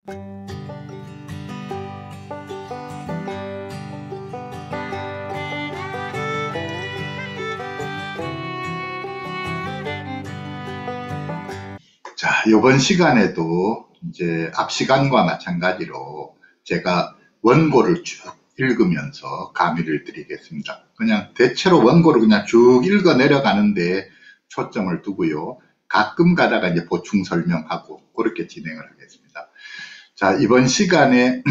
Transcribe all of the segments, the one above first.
자, 이번 시간에도 이제 앞 시간과 마찬가지로 제가 원고를 쭉 읽으면서 강의를 드리겠습니다. 그냥 대체로 원고를 그냥 쭉 읽어 내려가는데 초점을 두고요. 가끔 가다가 이제 보충 설명하고 그렇게 진행을 하겠습니다. 자, 이번 시간에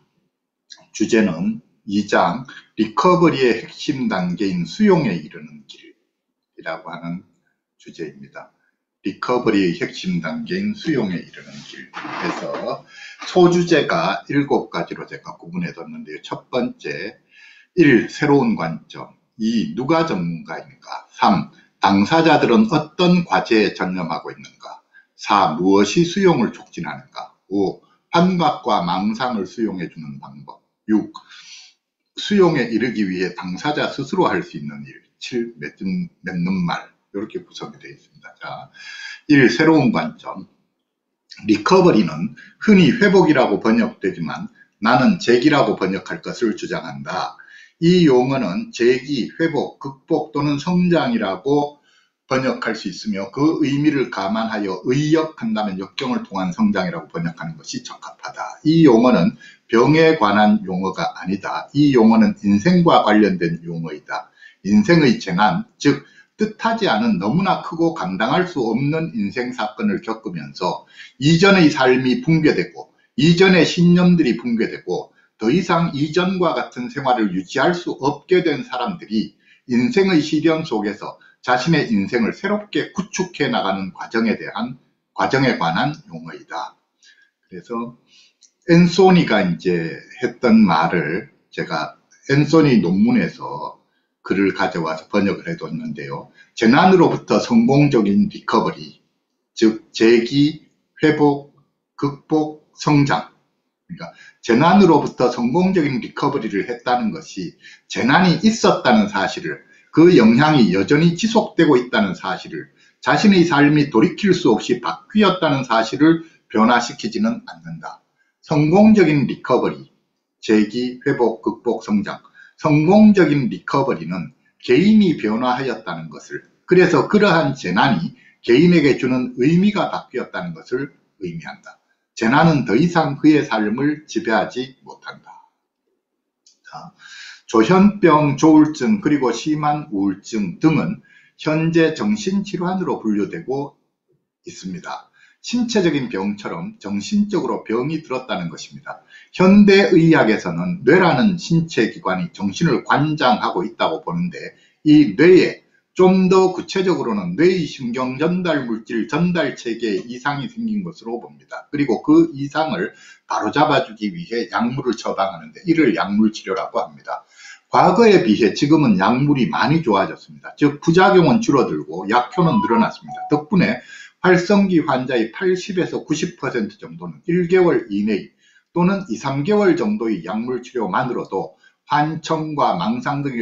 주제는 2장 리커버리의 핵심 단계인 수용에 이르는 길이라고 하는 주제입니다. 리커버리의 핵심 단계인 수용에 이르는 길. 그래서 소주제가 7가지로 제가 구분해 뒀는데요. 첫 번째, 1. 새로운 관점. 2. 누가 전문가인가. 3. 당사자들은 어떤 과제에 전념하고 있는가. 4. 무엇이 수용을 촉진하는가. 5. 환각과 망상을 수용해 주는 방법. 6. 수용에 이르기 위해 당사자 스스로 할 수 있는 일. 7. 맺는 말. 이렇게 구성이 되어 있습니다. 자, 1. 새로운 관점. 리커버리는 흔히 회복이라고 번역되지만 나는 재기라고 번역할 것을 주장한다. 이 용어는 재기, 회복, 극복 또는 성장이라고 번역할 수 있으며 그 의미를 감안하여 의역한다면 역경을 통한 성장이라고 번역하는 것이 적합하다. 이 용어는 병에 관한 용어가 아니다. 이 용어는 인생과 관련된 용어이다. 인생의 재난, 즉 뜻하지 않은 너무나 크고 감당할 수 없는 인생 사건을 겪으면서 이전의 삶이 붕괴되고 이전의 신념들이 붕괴되고 더 이상 이전과 같은 생활을 유지할 수 없게 된 사람들이 인생의 시련 속에서 자신의 인생을 새롭게 구축해 나가는 과정에 관한 용어이다. 그래서 앤소니가 이제 했던 말을 제가 앤소니 논문에서 글을 가져와서 번역을 해뒀는데요. 재난으로부터 성공적인 리커버리, 즉 재기, 회복, 극복, 성장. 그러니까 재난으로부터 성공적인 리커버리를 했다는 것이 재난이 있었다는 사실을, 그 영향이 여전히 지속되고 있다는 사실을, 자신의 삶이 돌이킬 수 없이 바뀌었다는 사실을 변화시키지는 않는다. 성공적인 리커버리, 재기, 회복, 극복, 성장. 성공적인 리커버리는 개인이 변화하였다는 것을, 그래서 그러한 재난이 개인에게 주는 의미가 바뀌었다는 것을 의미한다. 재난은 더 이상 그의 삶을 지배하지 못한다. 자, 조현병, 조울증, 그리고 심한 우울증 등은 현재 정신질환으로 분류되고 있습니다. 신체적인 병처럼 정신적으로 병이 들었다는 것입니다. 현대의학에서는 뇌라는 신체기관이 정신을 관장하고 있다고 보는데 이 뇌에 좀 더 구체적으로는 뇌의 신경전달물질 전달체계에 이상이 생긴 것으로 봅니다. 그리고 그 이상을 바로잡아주기 위해 약물을 처방하는데 이를 약물치료라고 합니다. 과거에 비해 지금은 약물이 많이 좋아졌습니다. 즉 부작용은 줄어들고 약효는 늘어났습니다. 덕분에 활성기 환자의 80에서 90% 정도는 1개월 이내 또는 2, 3개월 정도의 약물 치료만으로도 환청과 망상 등의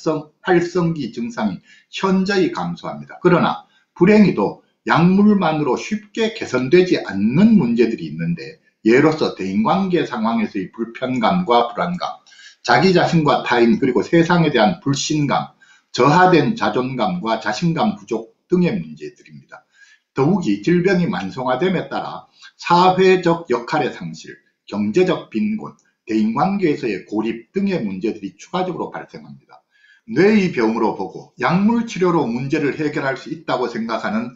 활성기 증상이 현저히 감소합니다. 그러나 불행히도 약물만으로 쉽게 개선되지 않는 문제들이 있는데 예로서 대인관계 상황에서의 불편감과 불안감, 자기 자신과 타인 그리고 세상에 대한 불신감, 저하된 자존감과 자신감 부족 등의 문제들입니다. 더욱이 질병이 만성화됨에 따라 사회적 역할의 상실, 경제적 빈곤, 대인관계에서의 고립 등의 문제들이 추가적으로 발생합니다. 뇌의 병으로 보고 약물 치료로 문제를 해결할 수 있다고 생각하는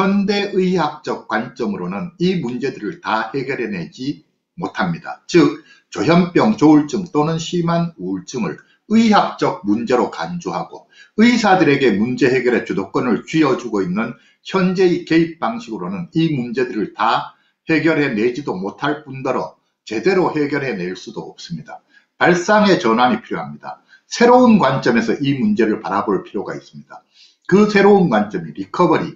현대의학적 관점으로는 이 문제들을 다 해결해내지 못합니다. 즉 조현병, 조울증 또는 심한 우울증을 의학적 문제로 간주하고 의사들에게 문제 해결의 주도권을 쥐어주고 있는 현재의 개입 방식으로는 이 문제들을 다 해결해내지도 못할 뿐더러 제대로 해결해낼 수도 없습니다. 발상의 전환이 필요합니다. 새로운 관점에서 이 문제를 바라볼 필요가 있습니다. 그 새로운 관점이 리커버리,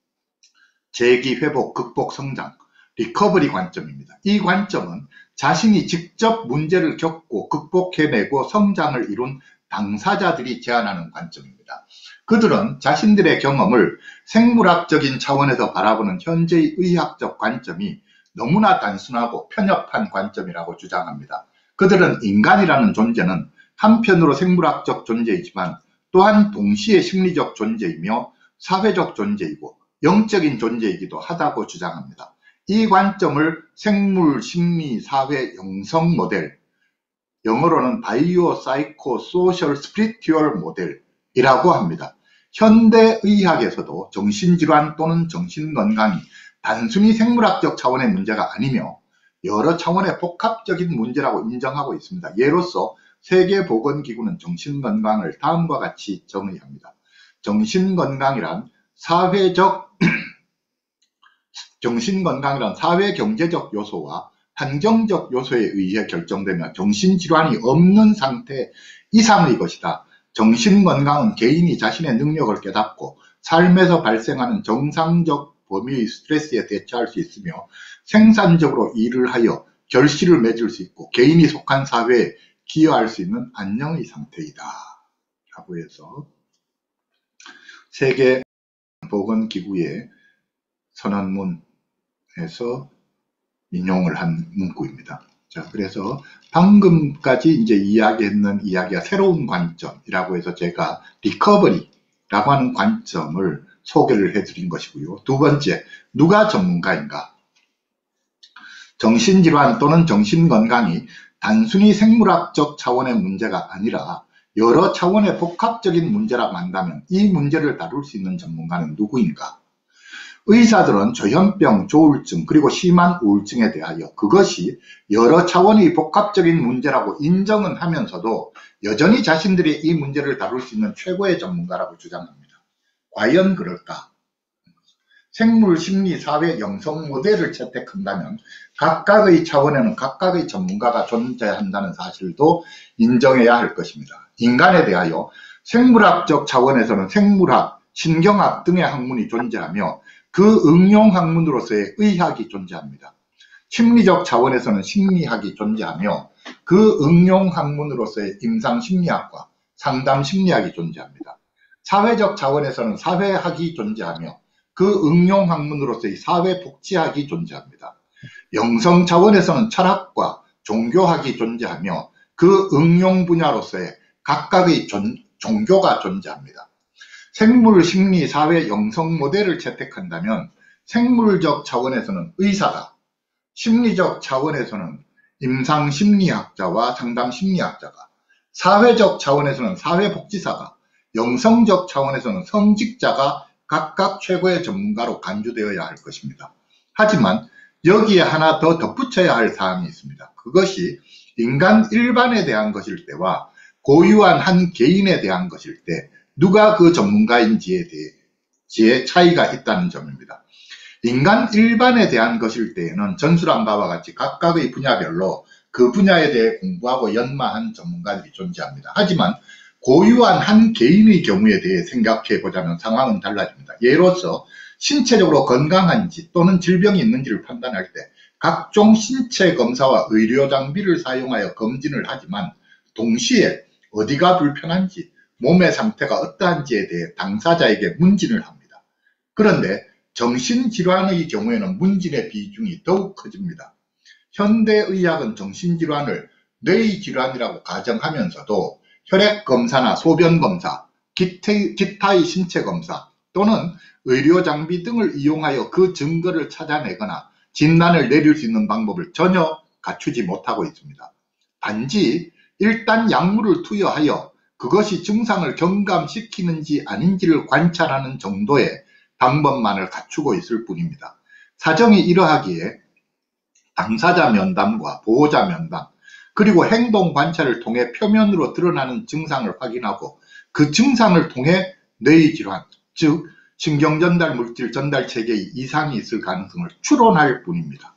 재기, 회복, 극복, 성장, 리커버리 관점입니다. 이 관점은 자신이 직접 문제를 겪고 극복해내고 성장을 이룬 당사자들이 제안하는 관점입니다. 그들은 자신들의 경험을 생물학적인 차원에서 바라보는 현재의 의학적 관점이 너무나 단순하고 편협한 관점이라고 주장합니다. 그들은 인간이라는 존재는 한편으로 생물학적 존재이지만 또한 동시에 심리적 존재이며 사회적 존재이고 영적인 존재이기도 하다고 주장합니다. 이 관점을 생물, 심리, 사회, 영성 모델, 영어로는 바이오, 사이코, 소셜, 스피리추얼 모델이라고 합니다. 현대의학에서도 정신질환 또는 정신건강이 단순히 생물학적 차원의 문제가 아니며 여러 차원의 복합적인 문제라고 인정하고 있습니다. 예로서 세계보건기구는 정신건강을 다음과 같이 정의합니다. 정신건강이란 사회경제적 요소와 환경적 요소에 의해 결정되며 정신질환이 없는 상태 이상의 것이다. 정신건강은 개인이 자신의 능력을 깨닫고 삶에서 발생하는 정상적 범위의 스트레스에 대처할 수 있으며 생산적으로 일을 하여 결실을 맺을 수 있고 개인이 속한 사회에 기여할 수 있는 안녕의 상태이다 라고 해서 세계보건기구의 선언문에서 인용을 한 문구입니다. 자, 그래서 방금까지 이제 이야기했는 이야기가 새로운 관점이라고 해서 제가 리커버리라고 하는 관점을 소개를 해드린 것이고요. 두 번째, 누가 전문가인가? 정신질환 또는 정신건강이 단순히 생물학적 차원의 문제가 아니라 여러 차원의 복합적인 문제라고 한다면 이 문제를 다룰 수 있는 전문가는 누구인가? 의사들은 조현병, 조울증, 그리고 심한 우울증에 대하여 그것이 여러 차원의 복합적인 문제라고 인정은 하면서도 여전히 자신들이 이 문제를 다룰 수 있는 최고의 전문가라고 주장합니다. 과연 그럴까? 생물, 심리, 사회, 영성 모델을 채택한다면 각각의 차원에는 각각의 전문가가 존재한다는 사실도 인정해야 할 것입니다. 인간에 대하여 생물학적 차원에서는 생물학, 신경학 등의 학문이 존재하며 그 응용 학문으로서의 의학이 존재합니다. 심리적 차원에서는 심리학이 존재하며 그 응용 학문으로서의 임상심리학과 상담심리학이 존재합니다. 사회적 차원에서는 사회학이 존재하며 그 응용 학문으로서의 사회복지학이 존재합니다. 영성 차원에서는 철학과 종교학이 존재하며 그 응용 분야로서의 각각의 종교가 존재합니다. 생물, 심리, 사회, 영성 모델을 채택한다면 생물적 차원에서는 의사가, 심리적 차원에서는 임상심리학자와 상담심리학자가, 사회적 차원에서는 사회복지사가, 영성적 차원에서는 성직자가 각각 최고의 전문가로 간주되어야 할 것입니다. 하지만 여기에 하나 더 덧붙여야 할 사항이 있습니다. 그것이 인간 일반에 대한 것일 때와 고유한 한 개인에 대한 것일 때 누가 그 전문가인지에 대해 차이가 있다는 점입니다. 인간 일반에 대한 것일 때에는 전술한 바와 같이 각각의 분야별로 그 분야에 대해 공부하고 연마한 전문가들이 존재합니다. 하지만 고유한 한 개인의 경우에 대해 생각해 보자면 상황은 달라집니다. 예로서 신체적으로 건강한지 또는 질병이 있는지를 판단할 때 각종 신체 검사와 의료 장비를 사용하여 검진을 하지만 동시에 어디가 불편한지 몸의 상태가 어떠한지에 대해 당사자에게 문진을 합니다. 그런데 정신질환의 경우에는 문진의 비중이 더욱 커집니다. 현대의학은 정신질환을 뇌질환이라고 가정하면서도 혈액검사나 소변검사, 기타의 신체검사 또는 의료장비 등을 이용하여 그 증거를 찾아내거나 진단을 내릴 수 있는 방법을 전혀 갖추지 못하고 있습니다. 단지 일단 약물을 투여하여 그것이 증상을 경감시키는지 아닌지를 관찰하는 정도의 방법만을 갖추고 있을 뿐입니다. 사정이 이러하기에 당사자 면담과 보호자 면담 그리고 행동 관찰을 통해 표면으로 드러나는 증상을 확인하고 그 증상을 통해 뇌의 질환, 즉 신경전달 물질 전달 체계의 이상이 있을 가능성을 추론할 뿐입니다.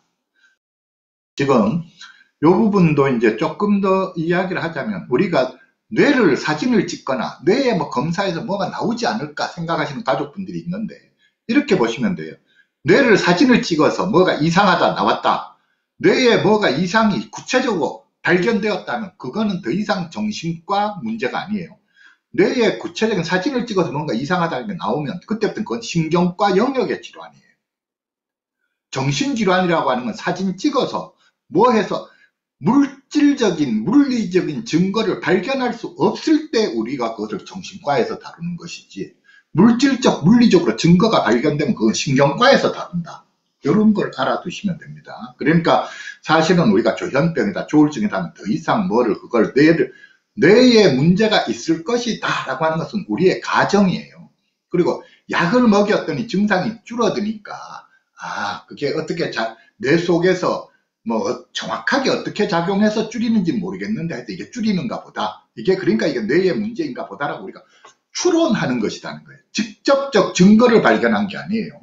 지금 이 부분도 이제 조금 더 이야기를 하자면 우리가 뇌를 사진을 찍거나 뇌에 검사해서 뭐가 나오지 않을까 생각하시는 가족분들이 있는데 이렇게 보시면 돼요. 뇌를 사진을 찍어서 뭐가 이상하다 나왔다. 뇌에 뭐가 이상이 구체적으로 발견되었다면 그거는 더 이상 정신과 문제가 아니에요. 뇌에 구체적인 사진을 찍어서 뭔가 이상하다는 게 나오면 그때부터 그건 신경과 영역의 질환이에요. 정신질환이라고 하는 건 사진 찍어서 뭐 해서 물질적인 물리적인 증거를 발견할 수 없을 때 우리가 그것을 정신과에서 다루는 것이지, 물질적 물리적으로 증거가 발견되면 그건 신경과에서 다룬다. 이런 걸 알아두시면 됩니다. 그러니까 사실은 우리가 조현병이다, 조울증이다 하면 더 이상 뭐를, 그걸 뇌에 문제가 있을 것이다 라고 하는 것은 우리의 가정이에요. 그리고 약을 먹였더니 증상이 줄어드니까, 그게 어떻게 뇌 속에서 뭐 정확하게 어떻게 작용해서 줄이는지 모르겠는데 하여튼 이게 줄이는가 보다, 이게 그러니까 이게 뇌의 문제인가 보다라고 우리가 추론하는 것이라는 거예요. 직접적 증거를 발견한 게 아니에요.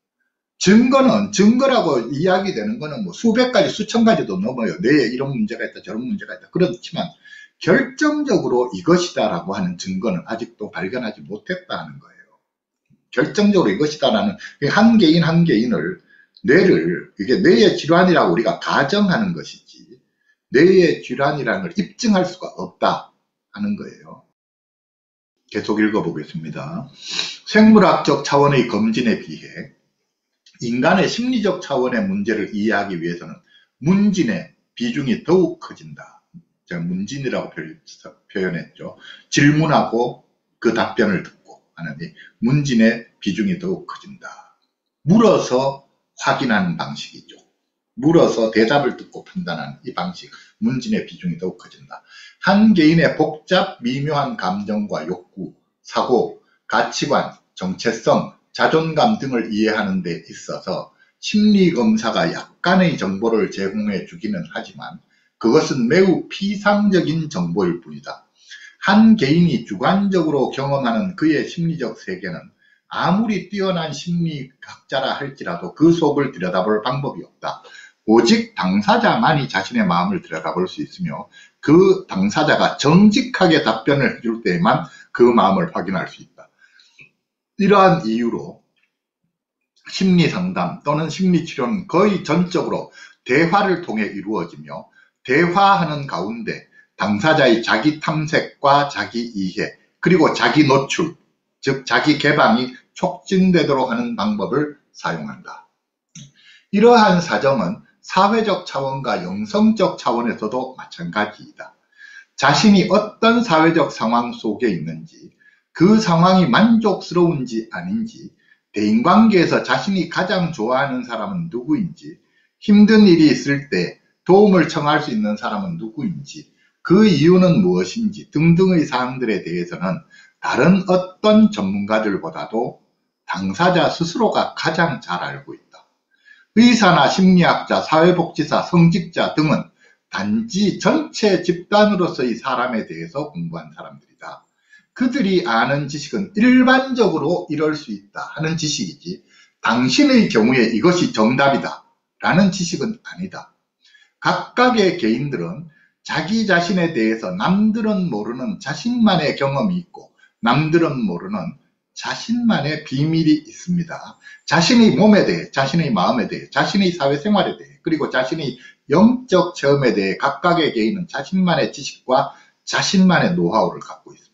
증거라고 이야기되는 거는 뭐 수백 가지 수천 가지도 넘어요. 뇌에 이런 문제가 있다 저런 문제가 있다. 그렇지만 결정적으로 이것이다 라고 하는 증거는 아직도 발견하지 못했다는 거예요. 결정적으로 이것이다라는 한 개인 한 개인을, 뇌를, 이게 뇌의 질환이라고 우리가 가정하는 것이지 뇌의 질환이라는 걸 입증할 수가 없다 하는 거예요. 계속 읽어보겠습니다. 생물학적 차원의 검진에 비해 인간의 심리적 차원의 문제를 이해하기 위해서는 문진의 비중이 더욱 커진다. 제가 문진이라고 표현했죠. 질문하고 그 답변을 듣고 하는 이 문진의 비중이 더욱 커진다. 물어서 확인하는 방식이죠. 물어서 대답을 듣고 판단하는 이 방식, 문진의 비중이 더욱 커진다. 한 개인의 복잡 미묘한 감정과 욕구, 사고, 가치관, 정체성, 자존감 등을 이해하는 데 있어서 심리검사가 약간의 정보를 제공해 주기는 하지만 그것은 매우 피상적인 정보일 뿐이다. 한 개인이 주관적으로 경험하는 그의 심리적 세계는 아무리 뛰어난 심리학자라 할지라도 그 속을 들여다볼 방법이 없다. 오직 당사자만이 자신의 마음을 들여다볼 수 있으며 그 당사자가 정직하게 답변을 해줄 때에만 그 마음을 확인할 수 있다. 이러한 이유로 심리상담 또는 심리치료는 거의 전적으로 대화를 통해 이루어지며 대화하는 가운데 당사자의 자기 탐색과 자기 이해 그리고 자기 노출, 즉 자기 개방이 촉진되도록 하는 방법을 사용한다. 이러한 사정은 사회적 차원과 영성적 차원에서도 마찬가지이다. 자신이 어떤 사회적 상황 속에 있는지, 그 상황이 만족스러운지 아닌지, 대인관계에서 자신이 가장 좋아하는 사람은 누구인지, 힘든 일이 있을 때 도움을 청할 수 있는 사람은 누구인지, 그 이유는 무엇인지 등등의 사항들에 대해서는 다른 어떤 전문가들보다도 당사자 스스로가 가장 잘 알고 있다. 의사나 심리학자, 사회복지사, 성직자 등은 단지 전체 집단으로서의 사람에 대해서 공부한 사람들이다. 그들이 아는 지식은 일반적으로 이럴 수 있다 하는 지식이지 당신의 경우에 이것이 정답이다 라는 지식은 아니다. 각각의 개인들은 자기 자신에 대해서 남들은 모르는 자신만의 경험이 있고 남들은 모르는 자신만의 비밀이 있습니다. 자신의 몸에 대해, 자신의 마음에 대해, 자신의 사회생활에 대해, 그리고 자신의 영적 체험에 대해 각각의 개인은 자신만의 지식과 자신만의 노하우를 갖고 있습니다.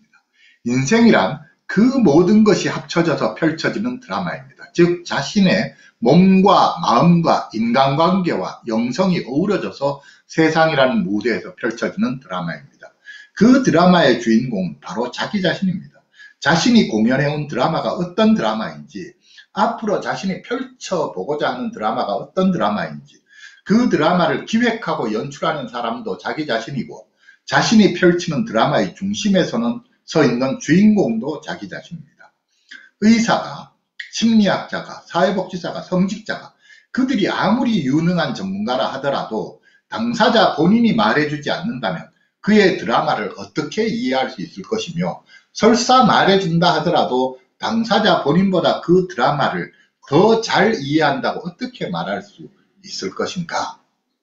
인생이란 그 모든 것이 합쳐져서 펼쳐지는 드라마입니다. 즉 자신의 몸과 마음과 인간관계와 영성이 어우러져서 세상이라는 무대에서 펼쳐지는 드라마입니다. 그 드라마의 주인공은 바로 자기 자신입니다. 자신이 공연해온 드라마가 어떤 드라마인지, 앞으로 자신이 펼쳐보고자 하는 드라마가 어떤 드라마인지, 그 드라마를 기획하고 연출하는 사람도 자기 자신이고 자신이 펼치는 드라마의 중심에서는 서 있는 주인공도 자기 자신입니다. 의사가, 심리학자가, 사회복지사가, 성직자가 그들이 아무리 유능한 전문가라 하더라도 당사자 본인이 말해주지 않는다면 그의 드라마를 어떻게 이해할 수 있을 것이며 설사 말해준다 하더라도 당사자 본인보다 그 드라마를 더 잘 이해한다고 어떻게 말할 수 있을 것인가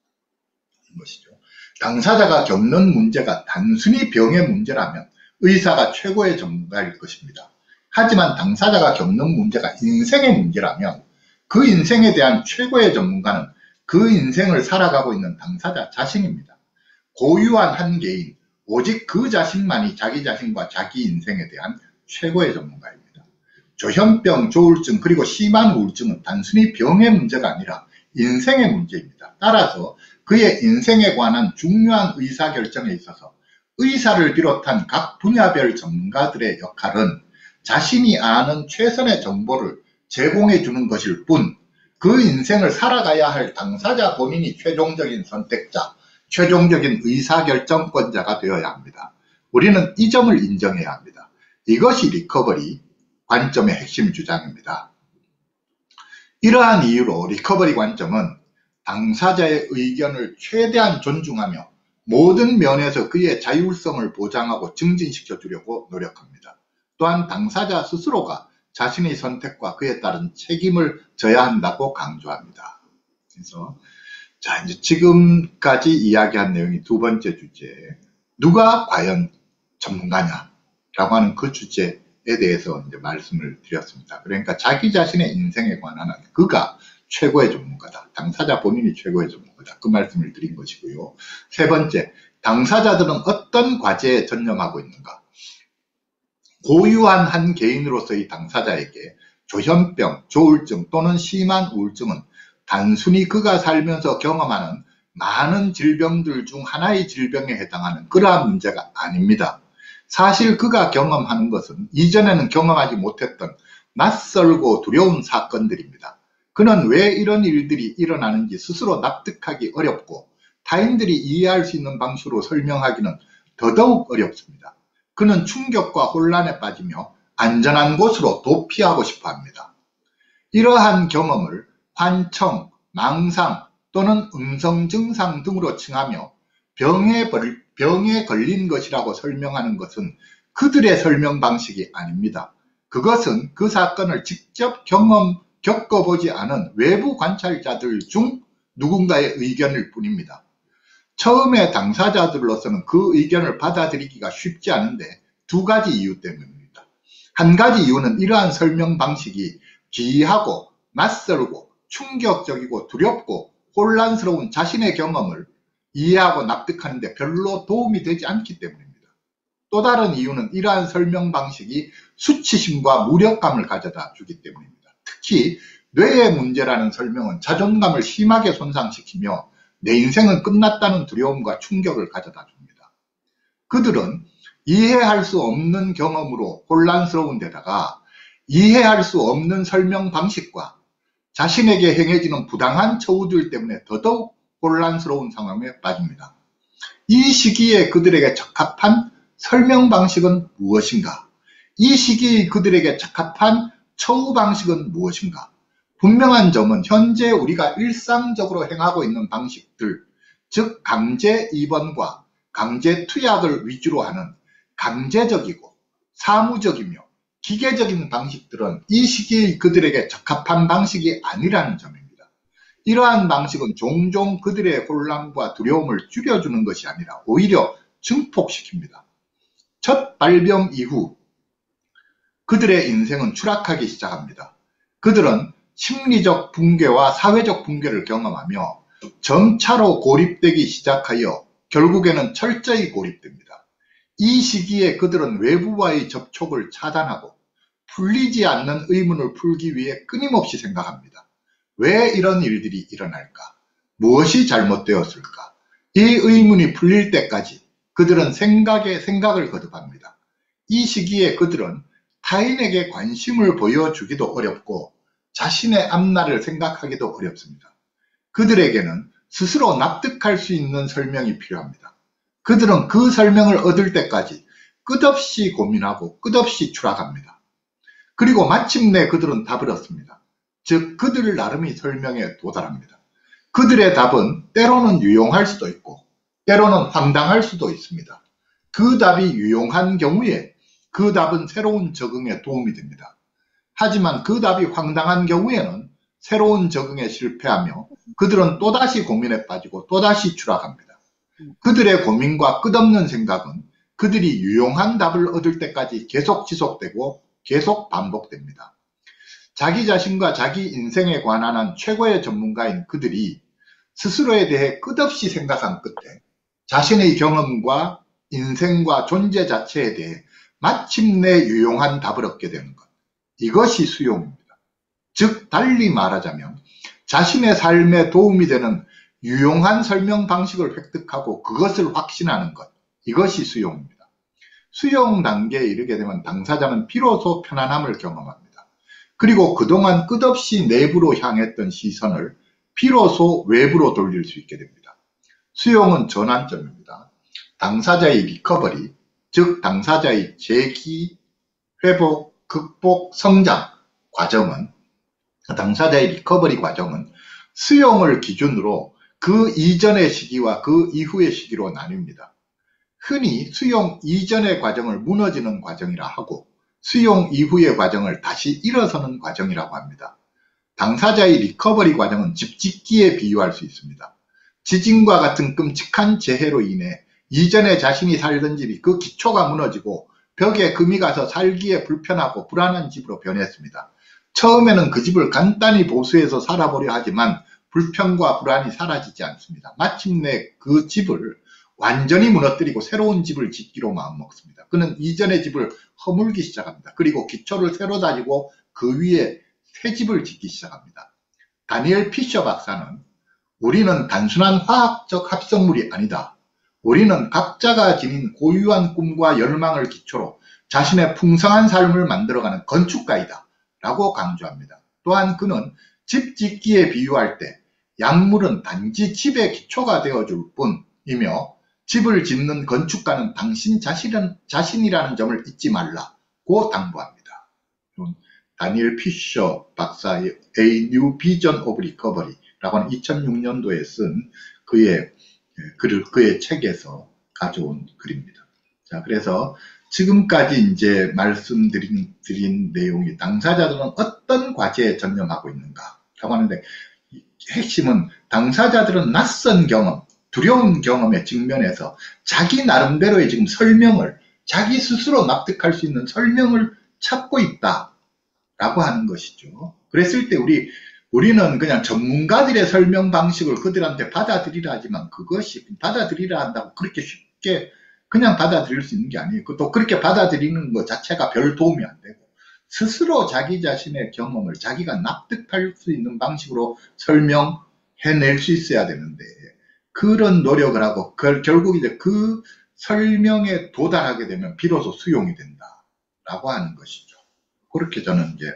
하는 것이죠. 당사자가 겪는 문제가 단순히 병의 문제라면 의사가 최고의 전문가일 것입니다. 하지만 당사자가 겪는 문제가 인생의 문제라면 그 인생에 대한 최고의 전문가는 그 인생을 살아가고 있는 당사자 자신입니다. 고유한 한 개인, 오직 그 자신만이 자기 자신과 자기 인생에 대한 최고의 전문가입니다. 조현병, 조울증, 그리고 심한 우울증은 단순히 병의 문제가 아니라 인생의 문제입니다. 따라서 그의 인생에 관한 중요한 의사결정에 있어서 의사를 비롯한 각 분야별 전문가들의 역할은 자신이 아는 최선의 정보를 제공해 주는 것일 뿐, 그 인생을 살아가야 할 당사자 본인이 최종적인 선택자, 최종적인 의사결정권자가 되어야 합니다. 우리는 이 점을 인정해야 합니다. 이것이 리커버리 관점의 핵심 주장입니다. 이러한 이유로 리커버리 관점은 당사자의 의견을 최대한 존중하며 모든 면에서 그의 자율성을 보장하고 증진시켜 주려고 노력합니다. 또한 당사자 스스로가 자신의 선택과 그에 따른 책임을 져야 한다고 강조합니다. 그래서 자, 이제 지금까지 이야기한 내용이 두 번째 주제, 누가 과연 전문가냐라고 하는 그 주제에 대해서 이제 말씀을 드렸습니다. 그러니까 자기 자신의 인생에 관한 그가 최고의 전문가다. 당사자 본인이 최고의 전문가다. 그 말씀을 드린 것이고요. 세 번째, 당사자들은 어떤 과제에 전념하고 있는가? 고유한 한 개인으로서의 당사자에게 조현병, 조울증 또는 심한 우울증은 단순히 그가 살면서 경험하는 많은 질병들 중 하나의 질병에 해당하는 그러한 문제가 아닙니다. 사실 그가 경험하는 것은 이전에는 경험하지 못했던 낯설고 두려운 사건들입니다. 그는 왜 이런 일들이 일어나는지 스스로 납득하기 어렵고 타인들이 이해할 수 있는 방식으로 설명하기는 더더욱 어렵습니다. 그는 충격과 혼란에 빠지며 안전한 곳으로 도피하고 싶어 합니다. 이러한 경험을 환청, 망상 또는 음성 증상 등으로 칭하며 병에 걸린 것이라고 설명하는 것은 그들의 설명 방식이 아닙니다. 그것은 그 사건을 직접 겪어보지 않은 외부 관찰자들 중 누군가의 의견일 뿐입니다. 처음에 당사자들로서는 그 의견을 받아들이기가 쉽지 않은데 두 가지 이유 때문입니다. 한 가지 이유는 이러한 설명 방식이 기이하고 낯설고 충격적이고 두렵고 혼란스러운 자신의 경험을 이해하고 납득하는 데 별로 도움이 되지 않기 때문입니다. 또 다른 이유는 이러한 설명 방식이 수치심과 무력감을 가져다 주기 때문입니다. 특히 뇌의 문제라는 설명은 자존감을 심하게 손상시키며 내 인생은 끝났다는 두려움과 충격을 가져다 줍니다. 그들은 이해할 수 없는 경험으로 혼란스러운 데다가 이해할 수 없는 설명 방식과 자신에게 행해지는 부당한 처우들 때문에 더더욱 혼란스러운 상황에 빠집니다. 이 시기에 그들에게 적합한 설명 방식은 무엇인가? 이 시기에 그들에게 적합한 처우 방식은 무엇인가? 분명한 점은 현재 우리가 일상적으로 행하고 있는 방식들, 즉 강제 입원과 강제 투약을 위주로 하는 강제적이고 사무적이며 기계적인 방식들은 이 시기에 그들에게 적합한 방식이 아니라는 점입니다. 이러한 방식은 종종 그들의 혼란과 두려움을 줄여주는 것이 아니라 오히려 증폭시킵니다. 첫 발병 이후 그들의 인생은 추락하기 시작합니다. 그들은 심리적 붕괴와 사회적 붕괴를 경험하며 점차로 고립되기 시작하여 결국에는 철저히 고립됩니다. 이 시기에 그들은 외부와의 접촉을 차단하고 풀리지 않는 의문을 풀기 위해 끊임없이 생각합니다. 왜 이런 일들이 일어날까? 무엇이 잘못되었을까? 이 의문이 풀릴 때까지 그들은 생각에 생각을 거듭합니다. 이 시기에 그들은 타인에게 관심을 보여주기도 어렵고 자신의 앞날을 생각하기도 어렵습니다. 그들에게는 스스로 납득할 수 있는 설명이 필요합니다. 그들은 그 설명을 얻을 때까지 끝없이 고민하고 끝없이 추락합니다. 그리고 마침내 그들은 답을 얻습니다. 즉 그들 나름의 설명에 도달합니다. 그들의 답은 때로는 유용할 수도 있고 때로는 황당할 수도 있습니다. 그 답이 유용한 경우에 그 답은 새로운 적응에 도움이 됩니다. 하지만 그 답이 황당한 경우에는 새로운 적응에 실패하며 그들은 또다시 고민에 빠지고 또다시 추락합니다. 그들의 고민과 끝없는 생각은 그들이 유용한 답을 얻을 때까지 계속 지속되고 계속 반복됩니다. 자기 자신과 자기 인생에 관한 최고의 전문가인 그들이 스스로에 대해 끝없이 생각한 끝에 자신의 경험과 인생과 존재 자체에 대해 마침내 유용한 답을 얻게 되는 것. 이것이 수용입니다. 즉 달리 말하자면 자신의 삶에 도움이 되는 유용한 설명 방식을 획득하고 그것을 확신하는 것, 이것이 수용입니다. 수용 단계에 이르게 되면 당사자는 비로소 편안함을 경험합니다. 그리고 그동안 끝없이 내부로 향했던 시선을 비로소 외부로 돌릴 수 있게 됩니다. 수용은 전환점입니다. 당사자의 리커버리, 즉 당사자의 재기, 회복, 극복, 성장 과정은, 당사자의 리커버리 과정은 수용을 기준으로 그 이전의 시기와 그 이후의 시기로 나뉩니다. 흔히 수용 이전의 과정을 무너지는 과정이라 하고 수용 이후의 과정을 다시 일어서는 과정이라고 합니다. 당사자의 리커버리 과정은 집 짓기에 비유할 수 있습니다. 지진과 같은 끔찍한 재해로 인해 이전에 자신이 살던 집이 그 기초가 무너지고 벽에 금이 가서 살기에 불편하고 불안한 집으로 변했습니다. 처음에는 그 집을 간단히 보수해서 살아보려 하지만 불편과 불안이 사라지지 않습니다. 마침내 그 집을 완전히 무너뜨리고 새로운 집을 짓기로 마음먹습니다. 그는 이전의 집을 허물기 시작합니다. 그리고 기초를 새로 다지고 그 위에 새 집을 짓기 시작합니다. 다니엘 피셔 박사는 우리는 단순한 화학적 합성물이 아니다. 우리는 각자가 지닌 고유한 꿈과 열망을 기초로 자신의 풍성한 삶을 만들어가는 건축가이다 라고 강조합니다. 또한 그는 집 짓기에 비유할 때 약물은 단지 집의 기초가 되어줄 뿐이며 집을 짓는 건축가는 당신 자신이라는 점을 잊지 말라고 당부합니다. 다니엘 피셔 박사의 A New Vision of Recovery 라고 하는 2006년도에 쓴 그의 책에서 가져온 글입니다. 자, 그래서 지금까지 이제 말씀드린 내용이 당사자들은 어떤 과제에 전념하고 있는가 라고 하는데, 핵심은 당사자들은 낯선 경험, 두려운 경험에 직면해서 자기 나름대로의 지금 설명을, 자기 스스로 납득할 수 있는 설명을 찾고 있다 라고 하는 것이죠. 그랬을 때 우리는 그냥 전문가들의 설명 방식을 그들한테 받아들이라 하지만, 그것이 받아들이라 한다고 그렇게 쉽게 그냥 받아들일 수 있는 게 아니에요. 또 그렇게 받아들이는 것 자체가 별 도움이 안 되고, 스스로 자기 자신의 경험을 자기가 납득할 수 있는 방식으로 설명해낼 수 있어야 되는데, 그런 노력을 하고 결국 이제 그 설명에 도달하게 되면 비로소 수용이 된다라고 하는 것이죠. 그렇게 저는 이제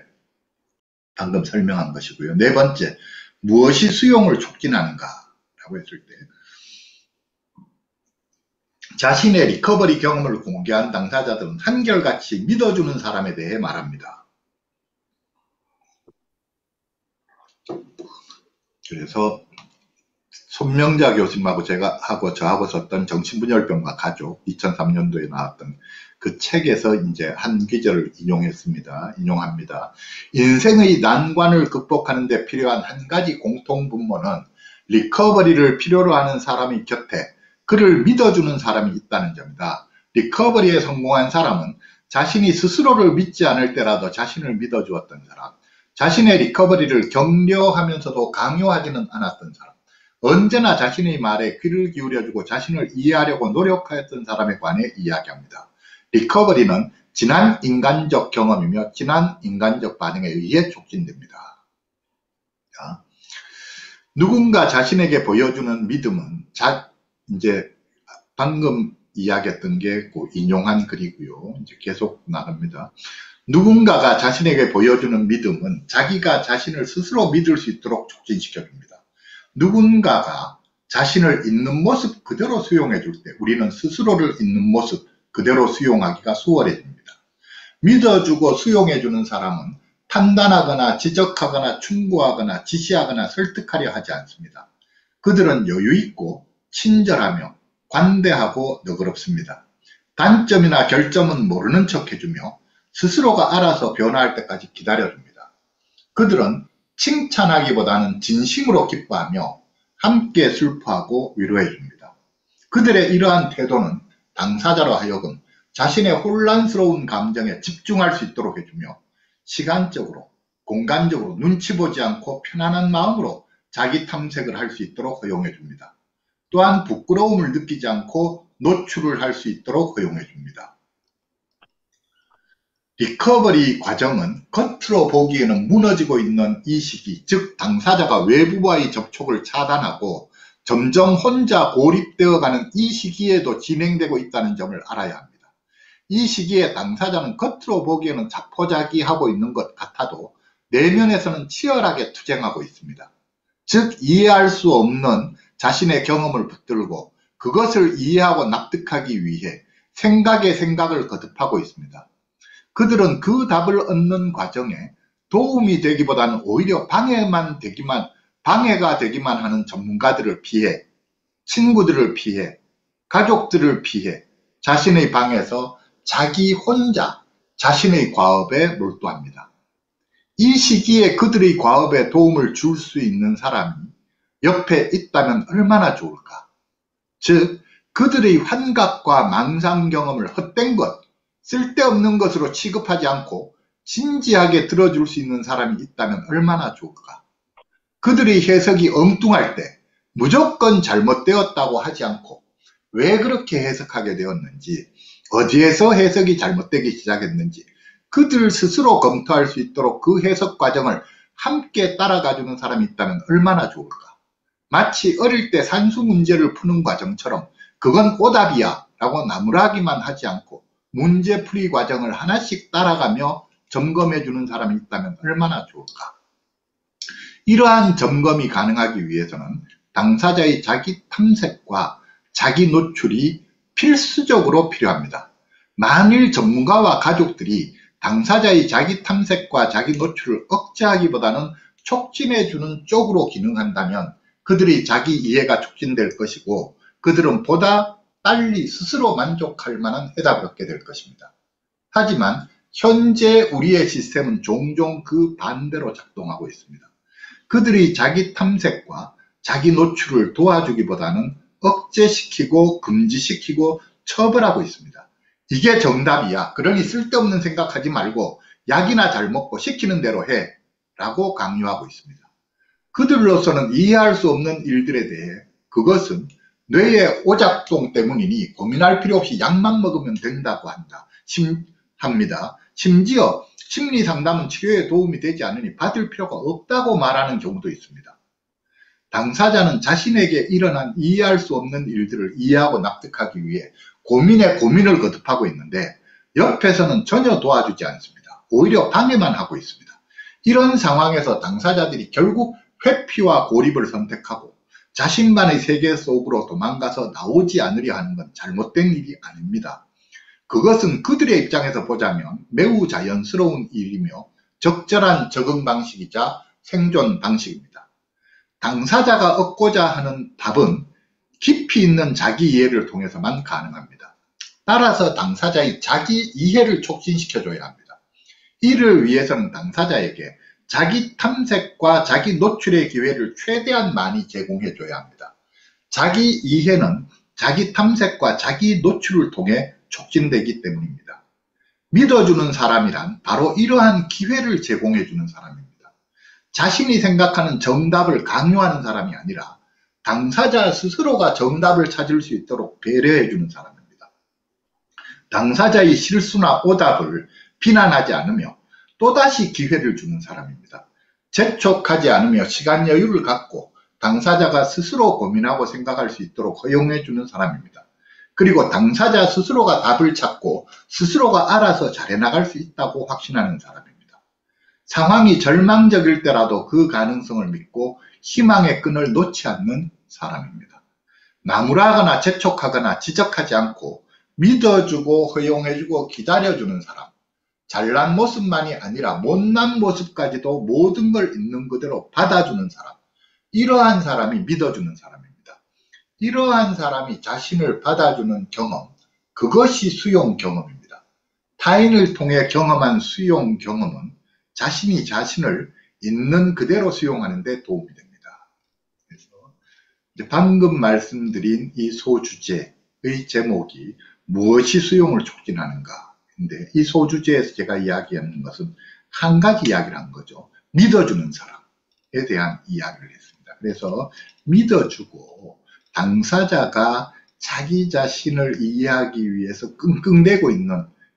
방금 설명한 것이고요. 네 번째, 무엇이 수용을 촉진하는가라고 했을 때, 자신의 리커버리 경험을 공개한 당사자들은 한결같이 믿어주는 사람에 대해 말합니다. 그래서 손명자 교수님하고 저하고 썼던 정신분열병과 가족 2003년도에 나왔던 그 책에서 이제 한 기절을 인용합니다. 인생의 난관을 극복하는 데 필요한 한 가지 공통분모는 리커버리를 필요로 하는 사람이 곁에 그를 믿어주는 사람이 있다는 점이다. 리커버리에 성공한 사람은 자신이 스스로를 믿지 않을 때라도 자신을 믿어주었던 사람, 자신의 리커버리를 격려하면서도 강요하지는 않았던 사람, 언제나 자신의 말에 귀를 기울여주고 자신을 이해하려고 노력하였던 사람에 관해 이야기합니다. 리커버리는 지난 인간적 경험이며 지난 인간적 반응에 의해 촉진됩니다. 자, 누군가 자신에게 보여주는 믿음은 이제 방금 이야기했던 게 그 인용한 글이고요. 이제 계속 나갑니다. 누군가가 자신에게 보여주는 믿음은 자기가 자신을 스스로 믿을 수 있도록 촉진시켜줍니다. 누군가가 자신을 있는 모습 그대로 수용해 줄 때 우리는 스스로를 있는 모습 그대로 수용하기가 수월해집니다. 믿어주고 수용해 주는 사람은 판단하거나 지적하거나 충고하거나 지시하거나 설득하려 하지 않습니다. 그들은 여유 있고 친절하며 관대하고 너그럽습니다. 단점이나 결점은 모르는 척 해주며 스스로가 알아서 변화할 때까지 기다려줍니다. 그들은 칭찬하기보다는 진심으로 기뻐하며 함께 슬퍼하고 위로해줍니다. 그들의 이러한 태도는 당사자로 하여금 자신의 혼란스러운 감정에 집중할 수 있도록 해주며 시간적으로, 공간적으로 눈치 보지 않고 편안한 마음으로 자기 탐색을 할 수 있도록 허용해줍니다. 또한 부끄러움을 느끼지 않고 노출을 할 수 있도록 허용해줍니다. 리커버리 과정은 겉으로 보기에는 무너지고 있는 이 시기, 즉 당사자가 외부와의 접촉을 차단하고 점점 혼자 고립되어가는 이 시기에도 진행되고 있다는 점을 알아야 합니다. 이 시기에 당사자는 겉으로 보기에는 자포자기하고 있는 것 같아도 내면에서는 치열하게 투쟁하고 있습니다. 즉 이해할 수 없는 자신의 경험을 붙들고 그것을 이해하고 납득하기 위해 생각에 생각을 거듭하고 있습니다. 그들은 그 답을 얻는 과정에 도움이 되기보다는 오히려 방해가 되기만 하는 전문가들을 피해, 친구들을 피해, 가족들을 피해 자신의 방에서 자기 혼자 자신의 과업에 몰두합니다. 이 시기에 그들의 과업에 도움을 줄 수 있는 사람이 옆에 있다면 얼마나 좋을까? 즉 그들의 환각과 망상 경험을 헛된 것, 쓸데없는 것으로 취급하지 않고 진지하게 들어줄 수 있는 사람이 있다면 얼마나 좋을까? 그들의 해석이 엉뚱할 때 무조건 잘못되었다고 하지 않고 왜 그렇게 해석하게 되었는지, 어디에서 해석이 잘못되기 시작했는지 그들 스스로 검토할 수 있도록 그 해석 과정을 함께 따라가주는 사람이 있다면 얼마나 좋을까? 마치 어릴 때 산수 문제를 푸는 과정처럼 그건 오답이야 라고 나무라기만 하지 않고 문제풀이 과정을 하나씩 따라가며 점검해주는 사람이 있다면 얼마나 좋을까? 이러한 점검이 가능하기 위해서는 당사자의 자기 탐색과 자기 노출이 필수적으로 필요합니다. 만일 전문가와 가족들이 당사자의 자기 탐색과 자기 노출을 억제하기보다는 촉진해주는 쪽으로 기능한다면 그들의 자기 이해가 촉진될 것이고 그들은 보다 빨리 스스로 만족할 만한 해답을 얻게 될 것입니다. 하지만 현재 우리의 시스템은 종종 그 반대로 작동하고 있습니다. 그들의 자기 탐색과 자기 노출을 도와주기보다는 억제시키고 금지시키고 처벌하고 있습니다. 이게 정답이야. 그러니 쓸데없는 생각하지 말고 약이나 잘 먹고 시키는 대로 해 라고 강요하고 있습니다. 그들로서는 이해할 수 없는 일들에 대해 그것은 뇌의 오작동 때문이니 고민할 필요 없이 약만 먹으면 된다고 합니다. 심지어 심리상담은 치료에 도움이 되지 않으니 받을 필요가 없다고 말하는 경우도 있습니다. 당사자는 자신에게 일어난 이해할 수 없는 일들을 이해하고 납득하기 위해 고민에 고민을 거듭하고 있는데 옆에서는 전혀 도와주지 않습니다. 오히려 방해만 하고 있습니다. 이런 상황에서 당사자들이 결국 회피와 고립을 선택하고 자신만의 세계 속으로 도망가서 나오지 않으려 하는 건 잘못된 일이 아닙니다. 그것은 그들의 입장에서 보자면 매우 자연스러운 일이며 적절한 적응 방식이자 생존 방식입니다. 당사자가 얻고자 하는 답은 깊이 있는 자기 이해를 통해서만 가능합니다. 따라서 당사자의 자기 이해를 촉진시켜줘야 합니다. 이를 위해서는 당사자에게 자기 탐색과 자기 노출의 기회를 최대한 많이 제공해줘야 합니다. 자기 이해는 자기 탐색과 자기 노출을 통해 촉진되기 때문입니다. 믿어주는 사람이란 바로 이러한 기회를 제공해주는 사람입니다. 자신이 생각하는 정답을 강요하는 사람이 아니라 당사자 스스로가 정답을 찾을 수 있도록 배려해주는 사람입니다. 당사자의 실수나 오답을 비난하지 않으며 또다시 기회를 주는 사람입니다. 재촉하지 않으며 시간 여유를 갖고 당사자가 스스로 고민하고 생각할 수 있도록 허용해주는 사람입니다. 그리고 당사자 스스로가 답을 찾고 스스로가 알아서 잘해나갈 수 있다고 확신하는 사람입니다. 상황이 절망적일 때라도 그 가능성을 믿고 희망의 끈을 놓지 않는 사람입니다. 나무라거나 재촉하거나 지적하지 않고 믿어주고 허용해주고 기다려주는 사람. 잘난 모습만이 아니라 못난 모습까지도 모든 걸 있는 그대로 받아주는 사람. 이러한 사람이 믿어주는 사람입니다. 이러한 사람이 자신을 받아주는 경험, 그것이 수용 경험입니다. 타인을 통해 경험한 수용 경험은 자신이 자신을 있는 그대로 수용하는 데 도움이 됩니다. 그래서 이제 방금 말씀드린 이 소주제의 제목이 무엇이 수용을 촉진하는가? 근데 이 소주제에서 제가 이야기하는 것은 한 가지 이야기를 한 거죠. 믿어주는 사람에 대한 이야기를 했습니다. 그래서 믿어주고 당사자가 자기 자신을 이해하기 위해서 끙끙대고 있는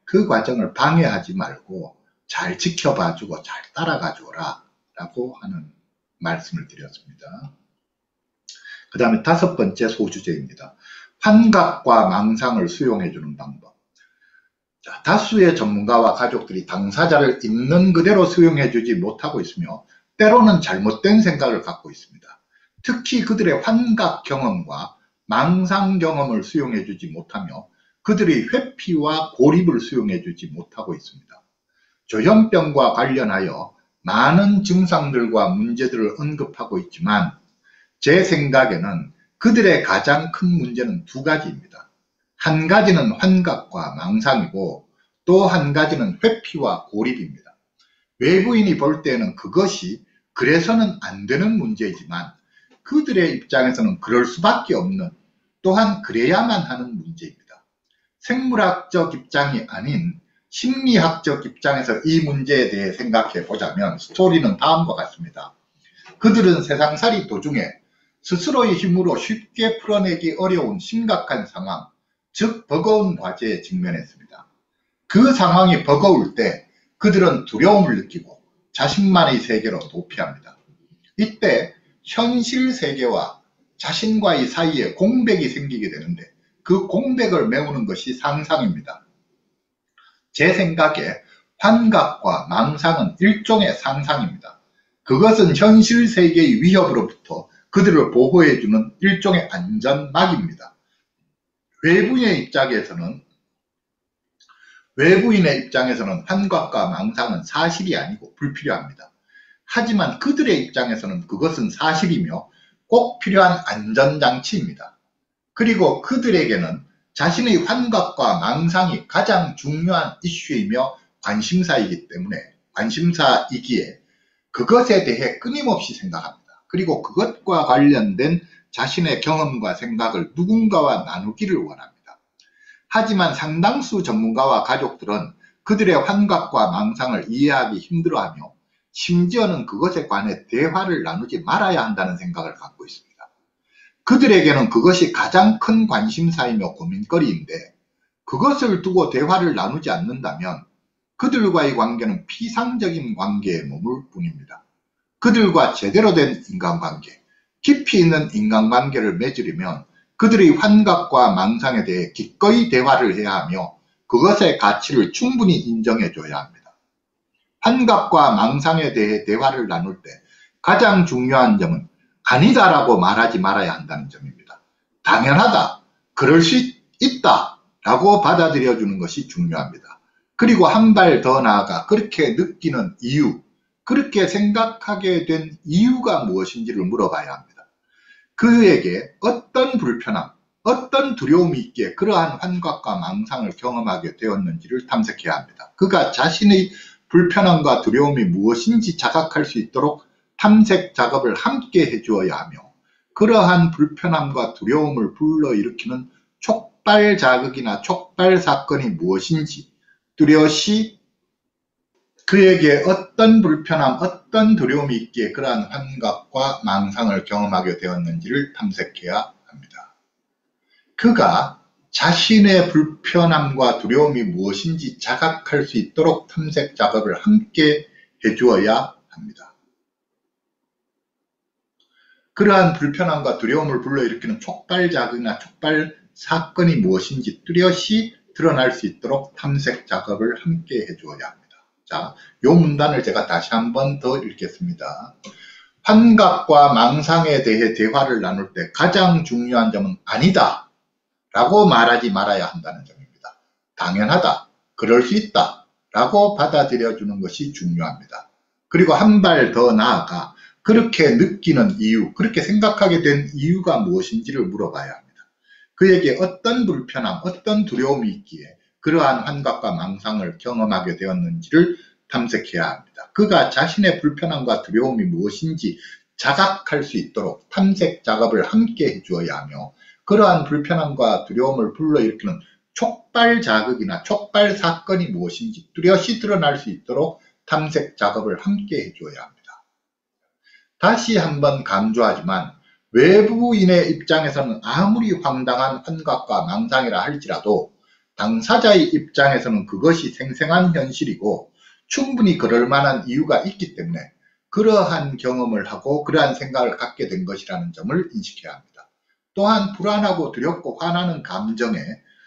그 과정을 방해하지 말고 잘 지켜봐주고 잘 따라가줘라 라고 하는 말씀을 드렸습니다. 그 다음에 5번째 소주제입니다. 환각과 망상을 수용해주는 방법. 자, 다수의 전문가와 가족들이 당사자를 있는 그대로 수용해주지 못하고 있으며 때로는 잘못된 생각을 갖고 있습니다. 특히 그들의 환각 경험과 망상 경험을 수용해주지 못하며 그들의 회피와 고립을 수용해주지 못하고 있습니다. 조현병과 관련하여 많은 증상들과 문제들을 언급하고 있지만 제 생각에는 그들의 가장 큰 문제는 2가지입니다. 한 가지는 환각과 망상이고 또 한 가지는 회피와 고립입니다. 외부인이 볼 때는 그것이 그래서는 안 되는 문제이지만 그들의 입장에서는 그럴 수밖에 없는, 또한 그래야만 하는 문제입니다. 생물학적 입장이 아닌 심리학적 입장에서 이 문제에 대해 생각해 보자면 스토리는 다음과 같습니다. 그들은 세상살이 도중에 스스로의 힘으로 쉽게 풀어내기 어려운 심각한 상황, 즉 버거운 과제에 직면했습니다. 그 상황이 버거울 때 그들은 두려움을 느끼고 자신만의 세계로 도피합니다. 이때 현실 세계와 자신과의 사이에 공백이 생기게 되는데 그 공백을 메우는 것이 상상입니다. 제 생각에 환각과 망상은 일종의 상상입니다. 그것은 현실 세계의 위협으로부터 그들을 보호해주는 일종의 안전막입니다. 외부인의 입장에서는 환각과 망상은 사실이 아니고 불필요합니다. 하지만 그들의 입장에서는 그것은 사실이며 꼭 필요한 안전장치입니다. 그리고 그들에게는 자신의 환각과 망상이 가장 중요한 이슈이며 관심사이기에 그것에 대해 끊임없이 생각합니다. 그리고 그것과 관련된 자신의 경험과 생각을 누군가와 나누기를 원합니다. 하지만 상당수 전문가와 가족들은 그들의 환각과 망상을 이해하기 힘들어하며 심지어는 그것에 관해 대화를 나누지 말아야 한다는 생각을 갖고 있습니다. 그들에게는 그것이 가장 큰 관심사이며 고민거리인데 그것을 두고 대화를 나누지 않는다면 그들과의 관계는 피상적인 관계에 머물 뿐입니다. 그들과 제대로 된 인간관계, 깊이 있는 인간관계를 맺으려면 그들의 환각과 망상에 대해 기꺼이 대화를 해야 하며 그것의 가치를 충분히 인정해줘야 합니다. 환각과 망상에 대해 대화를 나눌 때 가장 중요한 점은 아니다라고 말하지 말아야 한다는 점입니다. 당연하다, 그럴 수 있다 라고 받아들여주는 것이 중요합니다. 그리고 한 발 더 나아가 그렇게 느끼는 이유, 그렇게 생각하게 된 이유가 무엇인지를 물어봐야 합니다. 그에게 어떤 불편함, 어떤 두려움이 있기에 그러한 환각과 망상을 경험하게 되었는지를 탐색해야 합니다. 그가 자신의 불편함과 두려움이 무엇인지 자각할 수 있도록 탐색 작업을 함께 해주어야 하며 그러한 불편함과 두려움을 불러일으키는 촉발 자극이나 촉발 사건이 무엇인지 뚜렷이 그에게 어떤 불편함, 어떤 두려움이 있기에 그러한 환각과 망상을 경험하게 되었는지를 탐색해야 합니다. 그가 자신의 불편함과 두려움이 무엇인지 자각할 수 있도록 탐색 작업을 함께 해주어야 합니다. 그러한 불편함과 두려움을 불러일으키는 촉발 자극이나 촉발 사건이 무엇인지 뚜렷이 드러날 수 있도록 탐색 작업을 함께 해주어야 합니다. 자, 요 문단을 제가 다시 한번 더 읽겠습니다. 환각과 망상에 대해 대화를 나눌 때 가장 중요한 점은 아니다 라고 말하지 말아야 한다는 점입니다. 당연하다, 그럴 수 있다 라고 받아들여주는 것이 중요합니다. 그리고 한 발 더 나아가 그렇게 느끼는 이유, 그렇게 생각하게 된 이유가 무엇인지를 물어봐야 합니다. 그에게 어떤 불편함, 어떤 두려움이 있기에 그러한 환각과 망상을 경험하게 되었는지를 탐색해야 합니다. 그가 자신의 불편함과 두려움이 무엇인지 자각할 수 있도록 탐색 작업을 함께 해주어야 하며 그러한 불편함과 두려움을 불러일으키는 촉발 자극이나 촉발 사건이 무엇인지 뚜렷이 드러날 수 있도록 탐색 작업을 함께 해주어야 합니다. 다시 한번 강조하지만 외부인의 입장에서는 아무리 황당한 환각과 망상이라 할지라도 당사자의 입장에서는 그것이 생생한 현실이고 충분히 그럴 만한 이유가 있기 때문에 그러한 경험을 하고 그러한 생각을 갖게 된 것이라는 점을 인식해야 합니다. 또한 불안하고 두렵고 화나는 감정에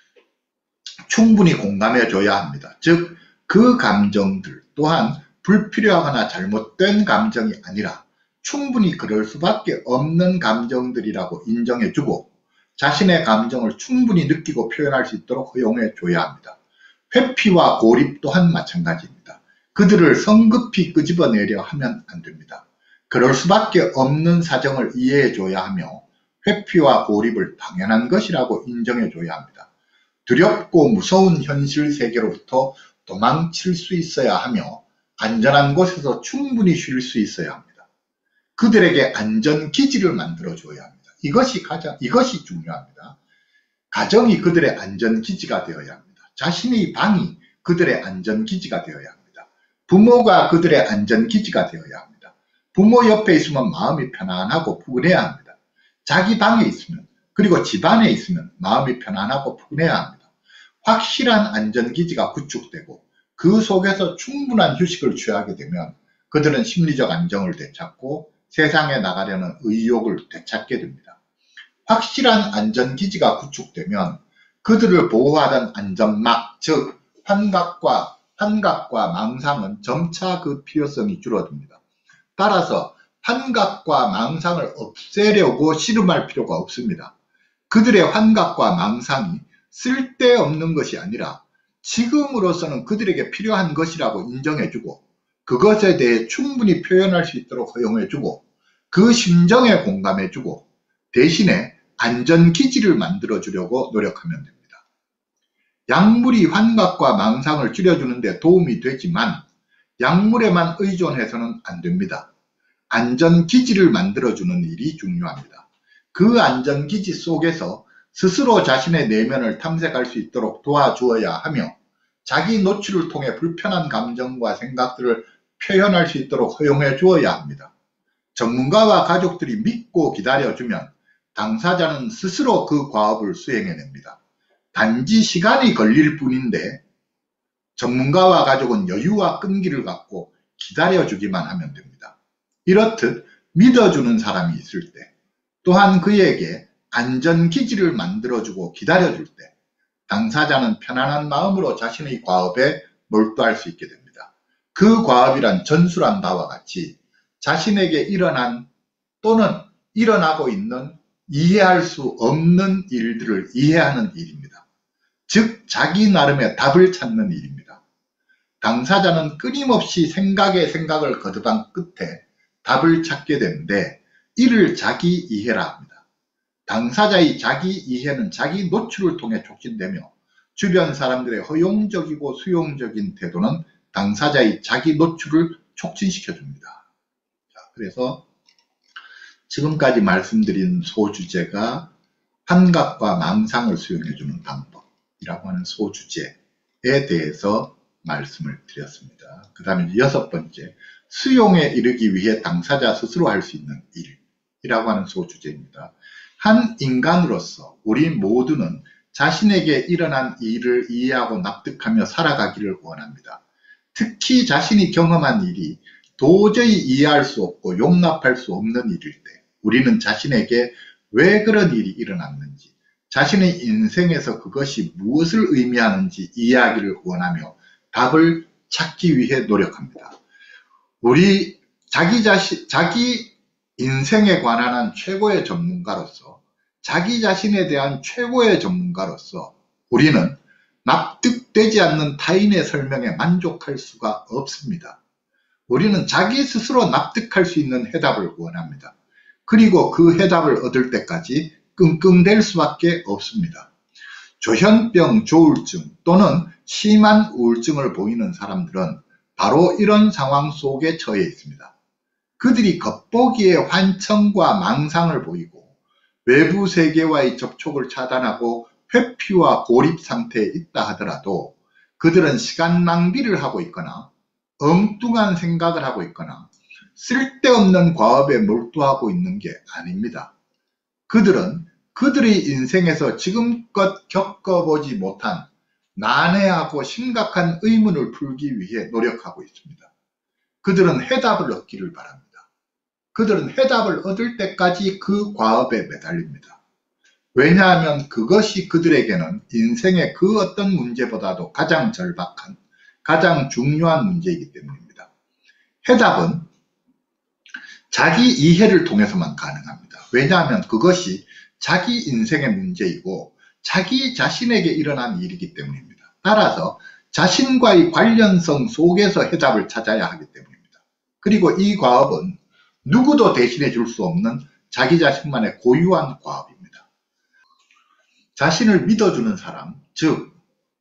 충분히 공감해 줘야 합니다. 즉, 그 감정들 또한 불필요하거나 잘못된 감정이 아니라 충분히 그럴 수밖에 없는 감정들이라고 인정해 주고 자신의 감정을 충분히 느끼고 표현할 수 있도록 허용해 줘야 합니다. 회피와 고립 또한 마찬가지입니다. 그들을 성급히 끄집어내려 하면 안 됩니다. 그럴 수밖에 없는 사정을 이해해 줘야 하며 회피와 고립을 당연한 것이라고 인정해 줘야 합니다. 두렵고 무서운 현실 세계로부터 도망칠 수 있어야 하며 안전한 곳에서 충분히 쉴 수 있어야 합니다. 그들에게 안전기지를 만들어 줘야 합니다. 이것이 중요합니다. 가정이 그들의 안전기지가 되어야 합니다. 자신의 방이 그들의 안전기지가 되어야 합니다. 부모가 그들의 안전기지가 되어야 합니다. 부모 옆에 있으면 마음이 편안하고 푸근해야 합니다. 자기 방에 있으면 그리고 집안에 있으면 마음이 편안하고 푸근해야 합니다. 확실한 안전기지가 구축되고 그 속에서 충분한 휴식을 취하게 되면 그들은 심리적 안정을 되찾고 세상에 나가려는 의욕을 되찾게 됩니다. 확실한 안전기지가 구축되면 그들을 보호하던 안전막, 즉 환각과 망상은 점차 그 필요성이 줄어듭니다. 따라서 환각과 망상을 없애려고 씨름할 필요가 없습니다. 그들의 환각과 망상이 쓸데없는 것이 아니라 지금으로서는 그들에게 필요한 것이라고 인정해주고 그것에 대해 충분히 표현할 수 있도록 허용해주고 그 심정에 공감해주고 대신에 안전기지를 만들어주려고 노력하면 됩니다. 약물이 환각과 망상을 줄여주는 데 도움이 되지만 약물에만 의존해서는 안 됩니다. 안전기지를 만들어주는 일이 중요합니다. 그 안전기지 속에서 스스로 자신의 내면을 탐색할 수 있도록 도와주어야 하며 자기 노출을 통해 불편한 감정과 생각들을 표현할 수 있도록 허용해 주어야 합니다. 전문가와 가족들이 믿고 기다려주면 당사자는 스스로 그 과업을 수행해냅니다. 단지 시간이 걸릴 뿐인데 전문가와 가족은 여유와 끈기를 갖고 기다려주기만 하면 됩니다. 이렇듯 믿어주는 사람이 있을 때 또한 그에게 안전기지를 만들어주고 기다려줄 때 당사자는 편안한 마음으로 자신의 과업에 몰두할 수 있게 됩니다. 그 과업이란 전술한 바와 같이 자신에게 일어난 또는 일어나고 있는 이해할 수 없는 일들을 이해하는 일입니다. 즉 자기 나름의 답을 찾는 일입니다. 당사자는 끊임없이 생각에 생각을 거듭한 끝에 답을 찾게 되는데 이를 자기 이해라 합니다. 당사자의 자기 이해는 자기 노출을 통해 촉진되며 주변 사람들의 허용적이고 수용적인 태도는 당사자의 자기 노출을 촉진시켜줍니다. 그래서 지금까지 말씀드린 소주제가 환각과 망상을 수용해주는 방법이라고 하는 소주제에 대해서 말씀을 드렸습니다. 그 다음에 6번째, 수용에 이르기 위해 당사자 스스로 할 수 있는 일이라고 하는 소주제입니다. 한 인간으로서 우리 모두는 자신에게 일어난 일을 이해하고 납득하며 살아가기를 원합니다. 특히 자신이 경험한 일이 도저히 이해할 수 없고 용납할 수 없는 일일 때 우리는 자신에게 왜 그런 일이 일어났는지, 자신의 인생에서 그것이 무엇을 의미하는지 이해하기를 원하며 답을 찾기 위해 노력합니다. 우리 자기 인생에 관한 한 최고의 전문가로서 자기 자신에 대한 최고의 전문가로서 우리는 납득되지 않는 타인의 설명에 만족할 수가 없습니다. 우리는 자기 스스로 납득할 수 있는 해답을 원합니다. 그리고 그 해답을 얻을 때까지 끙끙댈 수밖에 없습니다. 조현병, 조울증 또는 심한 우울증을 보이는 사람들은 바로 이런 상황 속에 처해 있습니다. 그들이 겉보기에 환청과 망상을 보이고 외부 세계와의 접촉을 차단하고 회피와 고립 상태에 있다 하더라도 그들은 시간 낭비를 하고 있거나 엉뚱한 생각을 하고 있거나 쓸데없는 과업에 몰두하고 있는 게 아닙니다. 그들은 그들의 인생에서 지금껏 겪어보지 못한 난해하고 심각한 의문을 풀기 위해 노력하고 있습니다. 그들은 해답을 얻기를 바랍니다. 그들은 해답을 얻을 때까지 그 과업에 매달립니다. 왜냐하면 그것이 그들에게는 인생의 그 어떤 문제보다도 가장 절박한, 가장 중요한 문제이기 때문입니다. 해답은 자기 이해를 통해서만 가능합니다. 왜냐하면 그것이 자기 인생의 문제이고 자기 자신에게 일어난 일이기 때문입니다. 따라서 자신과의 관련성 속에서 해답을 찾아야 하기 때문입니다. 그리고 이 과업은 누구도 대신해 줄 수 없는 자기 자신만의 고유한 과업입니다. 자신을 믿어주는 사람, 즉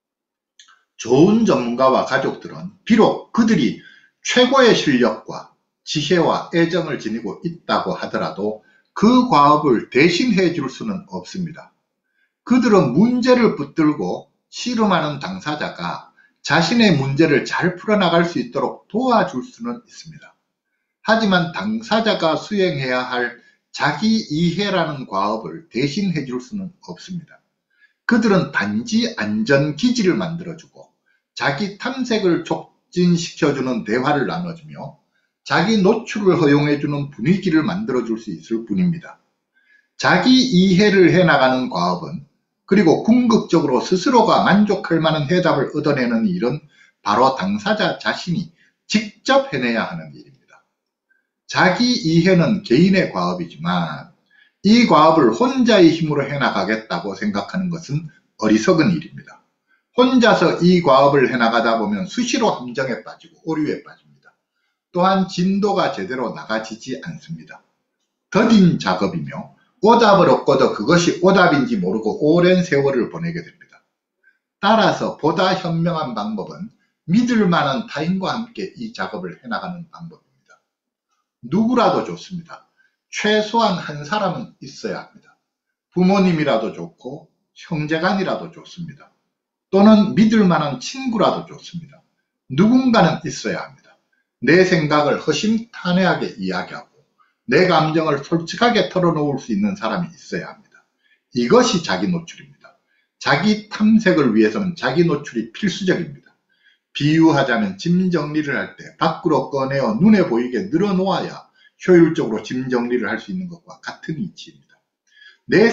좋은 전문가와 가족들은 비록 그들이 최고의 실력과 지혜와 애정을 지니고 있다고 하더라도 그 과업을 대신해 줄 수는 없습니다. 그들은 문제를 붙들고 씨름하는 당사자가 자신의 문제를 잘 풀어나갈 수 있도록 도와줄 수는 있습니다. 하지만 당사자가 수행해야 할 자기 이해라는 과업을 대신해 줄 수는 없습니다. 그들은 단지 안전기지를 만들어주고 자기 탐색을 촉진시켜주는 대화를 나눠주며 자기 노출을 허용해주는 분위기를 만들어줄 수 있을 뿐입니다. 자기 이해를 해나가는 과업은, 그리고 궁극적으로 스스로가 만족할 만한 해답을 얻어내는 일은 바로 당사자 자신이 직접 해내야 하는 일입니다. 자기 이해는 개인의 과업이지만 이 과업을 혼자의 힘으로 해나가겠다고 생각하는 것은 어리석은 일입니다. 혼자서 이 과업을 해나가다 보면 수시로 함정에 빠지고 오류에 빠집니다. 또한 진도가 제대로 나가지지 않습니다. 더딘 작업이며 오답을 얻고도 그것이 오답인지 모르고 오랜 세월을 보내게 됩니다. 따라서 보다 현명한 방법은 믿을 만한 타인과 함께 이 작업을 해나가는 방법입니다. 누구라도 좋습니다. 최소한 한 사람은 있어야 합니다. 부모님이라도 좋고 형제간이라도 좋습니다. 또는 믿을 만한 친구라도 좋습니다. 누군가는 있어야 합니다. 내 생각을 허심탄회하게 이야기하고 내 감정을 솔직하게 털어놓을 수 있는 사람이 있어야 합니다. 이것이 자기 노출입니다. 자기 탐색을 위해서는 자기 노출이 필수적입니다. 비유하자면 짐 정리를 할 때 밖으로 꺼내어 눈에 보이게 늘어놓아야 효율적으로 짐 정리를 할 수 있는 것과 같은 이치입니다. 내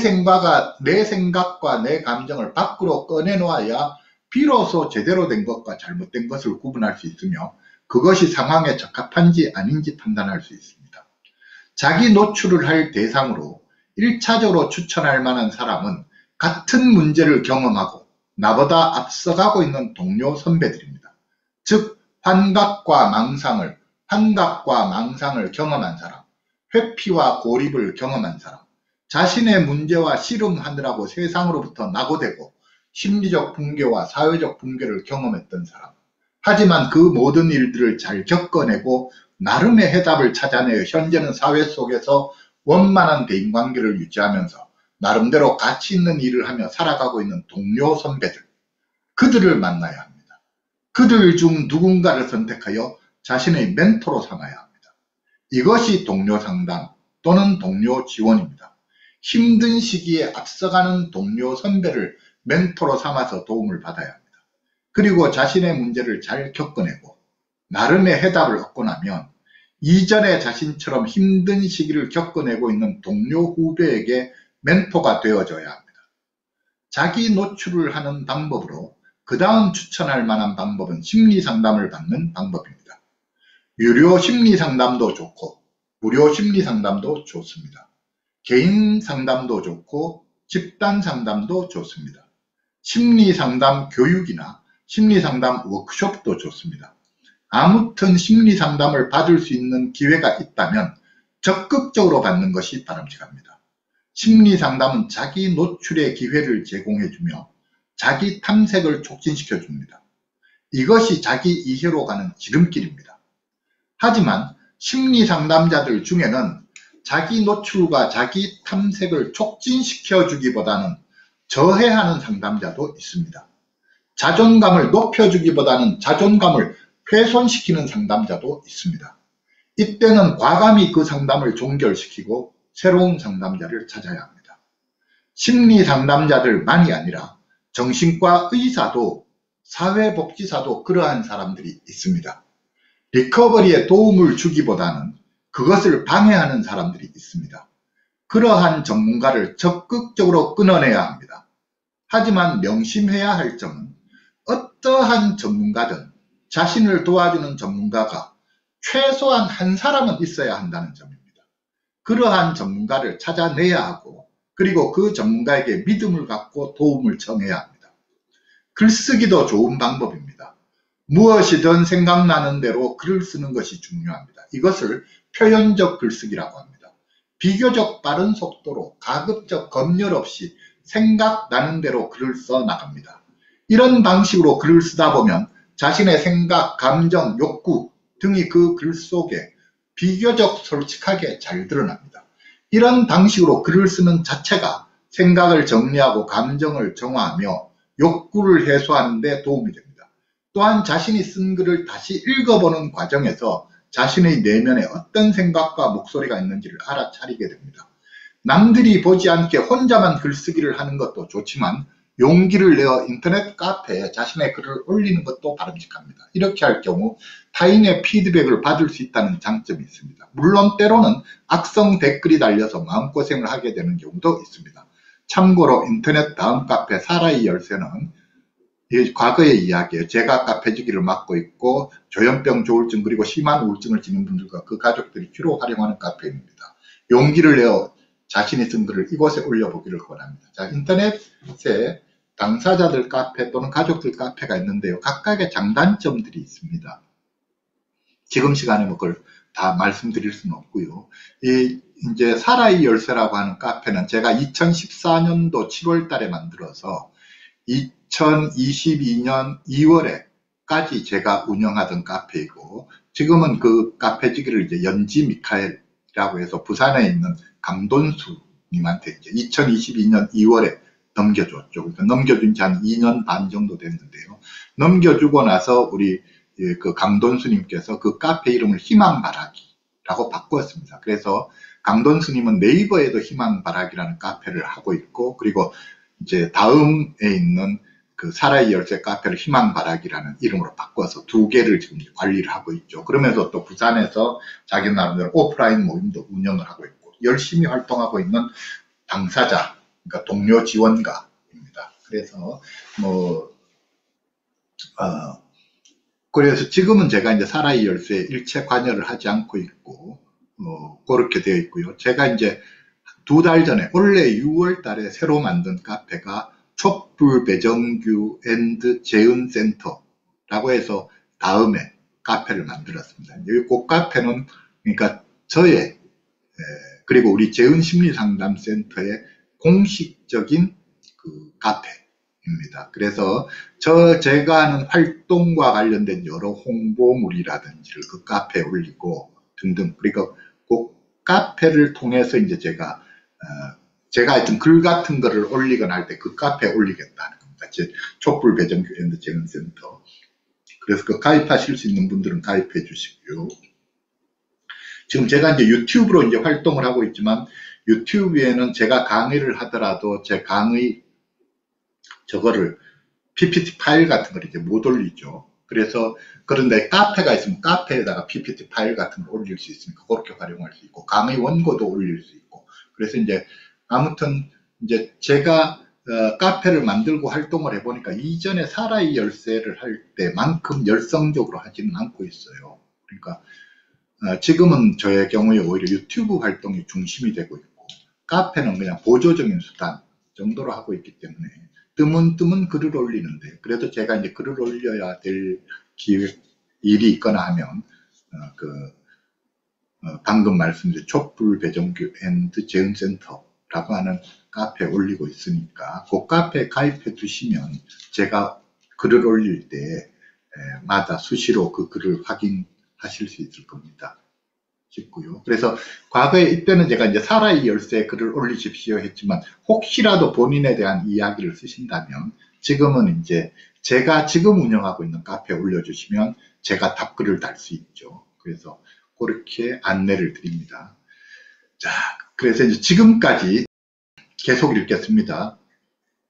생각과 내 감정을 밖으로 꺼내놓아야 비로소 제대로 된 것과 잘못된 것을 구분할 수 있으며 그것이 상황에 적합한지 아닌지 판단할 수 있습니다. 자기 노출을 할 대상으로 1차적으로 추천할 만한 사람은 같은 문제를 경험하고 나보다 앞서가고 있는 동료 선배들입니다. 즉 환각과 망상을 경험한 사람, 회피와 고립을 경험한 사람, 자신의 문제와 씨름하느라고 세상으로부터 낙오되고 심리적 붕괴와 사회적 붕괴를 경험했던 사람, 하지만 그 모든 일들을 잘 겪어내고 나름의 해답을 찾아내어 현재는 사회 속에서 원만한 대인관계를 유지하면서 나름대로 가치 있는 일을 하며 살아가고 있는 동료 선배들, 그들을 만나야 합니다. 그들 중 누군가를 선택하여 자신의 멘토로 삼아야 합니다. 이것이 동료 상담 또는 동료 지원입니다. 힘든 시기에 앞서가는 동료 선배를 멘토로 삼아서 도움을 받아야 합니다. 그리고 자신의 문제를 잘 겪어내고 나름의 해답을 얻고 나면 이전에 자신처럼 힘든 시기를 겪어내고 있는 동료 후배에게 멘토가 되어줘야 합니다. 자기 노출을 하는 방법으로 그 다음 추천할 만한 방법은 심리상담을 받는 방법입니다. 유료 심리상담도 좋고 무료 심리상담도 좋습니다. 개인 상담도 좋고 집단 상담도 좋습니다. 심리상담 교육이나 심리상담 워크숍도 좋습니다. 아무튼 심리상담을 받을 수 있는 기회가 있다면 적극적으로 받는 것이 바람직합니다. 심리상담은 자기 노출의 기회를 제공해주며 자기 탐색을 촉진시켜줍니다. 이것이 자기 이해로 가는 지름길입니다. 하지만 심리상담자들 중에는 자기 노출과 자기 탐색을 촉진시켜주기보다는 저해하는 상담자도 있습니다. 자존감을 높여주기보다는 자존감을 훼손시키는 상담자도 있습니다. 이때는 과감히 그 상담을 종결시키고 새로운 상담자를 찾아야 합니다. 심리 상담자들만이 아니라 정신과 의사도 사회복지사도 그러한 사람들이 있습니다. 리커버리에 도움을 주기보다는 그것을 방해하는 사람들이 있습니다. 그러한 전문가를 적극적으로 끊어내야 합니다. 하지만 명심해야 할 점은 어떠한 전문가든 자신을 도와주는 전문가가 최소한 한 사람은 있어야 한다는 점입니다. 그러한 전문가를 찾아내야 하고 그리고 그 전문가에게 믿음을 갖고 도움을 청해야 합니다. 글쓰기도 좋은 방법입니다. 무엇이든 생각나는 대로 글을 쓰는 것이 중요합니다. 이것을 표현적 글쓰기라고 합니다. 비교적 빠른 속도로 가급적 검열 없이 생각나는 대로 글을 써 나갑니다. 이런 방식으로 글을 쓰다 보면 자신의 생각, 감정, 욕구 등이 그 글 속에 비교적 솔직하게 잘 드러납니다. 이런 방식으로 글을 쓰는 자체가 생각을 정리하고 감정을 정화하며 욕구를 해소하는 데 도움이 됩니다. 또한 자신이 쓴 글을 다시 읽어보는 과정에서 자신의 내면에 어떤 생각과 목소리가 있는지를 알아차리게 됩니다. 남들이 보지 않게 혼자만 글쓰기를 하는 것도 좋지만 용기를 내어 인터넷 카페에 자신의 글을 올리는 것도 바람직합니다. 이렇게 할 경우 타인의 피드백을 받을 수 있다는 장점이 있습니다. 물론 때로는 악성 댓글이 달려서 마음고생을 하게 되는 경우도 있습니다. 참고로 인터넷 다음 카페 사라이 열쇠는 과거의 이야기예요. 제가 카페지기를 맡고 있고 조현병 조울증 그리고 심한 우울증을 지닌 분들과 그 가족들이 주로 활용하는 카페입니다. 용기를 내어 자신이 쓴 글을 이곳에 올려보기를 권합니다. 자, 인터넷에 당사자들 카페 또는 가족들 카페가 있는데요. 각각의 장단점들이 있습니다. 지금 시간에 뭐 그걸 다 말씀드릴 수는 없고요. 이제 사라이 열쇠라고 하는 카페는 제가 2014년도 7월 달에 만들어서 2022년 2월에까지 제가 운영하던 카페이고 지금은 그 카페지기를 이제 연지 미카엘이라고 해서 부산에 있는 강돈수님한테 이제 2022년 2월에 넘겨줬죠. 그러니까 넘겨준 지 한 2년 반 정도 됐는데요. 넘겨주고 나서 우리 그 강돈수님께서 그 카페 이름을 희망바라기라고 바꾸었습니다. 그래서 강돈수님은 네이버에도 희망바라기라는 카페를 하고 있고 그리고 이제 다음에 있는 그 사라이 열쇠 카페를 희망바라기라는 이름으로 바꿔서 두 개를 지금 관리를 하고 있죠. 그러면서 또 부산에서 자기 나름대로 오프라인 모임도 운영을 하고 있고 열심히 활동하고 있는 당사자, 그러니까 동료 지원가입니다. 그래서 그래서 지금은 제가 이제 사라이 열쇠에 일체 관여를 하지 않고 있고 그렇게 되어 있고요. 제가 이제 2달 전에 올해 6월 달에 새로 만든 카페가 촛불 배정규 앤드 재은센터라고 해서 다음에 카페를 만들었습니다. 이 카페는 그러니까 저의 그리고 우리 재은심리상담센터의 공식적인 그 카페입니다. 그래서 제가 하는 활동과 관련된 여러 홍보물이라든지를 그 카페에 올리고 등등 그리고 그 카페를 통해서 이제 제가 하여튼 글 같은 거를 올리거나 할 때 그 카페에 올리겠다는 겁니다. 촛불 배정규 앤드 재은센터. 그래서 그 가입하실 수 있는 분들은 가입해 주시고요. 지금 제가 이제 유튜브로 이제 활동을 하고 있지만 유튜브에는 제가 강의를 하더라도 제 강의 저거를 PPT 파일 같은 걸 이제 못 올리죠. 그래서 그런데 카페가 있으면 카페에다가 PPT 파일 같은 걸 올릴 수 있으니까 그렇게 활용할 수 있고 강의 원고도 올릴 수 있고 그래서 이제 아무튼 이제 제가 카페를 만들고 활동을 해보니까 이전에 사라이 열쇠를 할 때만큼 열성적으로 하지는 않고 있어요. 그러니까 지금은 저의 경우에 오히려 유튜브 활동이 중심이 되고 있고 카페는 그냥 보조적인 수단 정도로 하고 있기 때문에 뜨문뜨문 글을 올리는데 그래도 제가 이제 글을 올려야 될 일이 있거나 하면 방금 말씀드린 촛불 배정규 앤드 재은센터라고 하는 카페에 올리고 있으니까 그 카페에 가입해 두시면 제가 글을 올릴 때마다 수시로 그 글을 확인하실 수 있을 겁니다. 싶고요. 그래서 과거에 이때는 제가 이제 사라이 열쇠 글을 올리십시오 했지만 혹시라도 본인에 대한 이야기를 쓰신다면 지금은 이제 제가 지금 운영하고 있는 카페에 올려주시면 제가 답글을 달 수 있죠. 그래서 그렇게 안내를 드립니다. 자, 그래서 이제 지금까지 계속 읽겠습니다.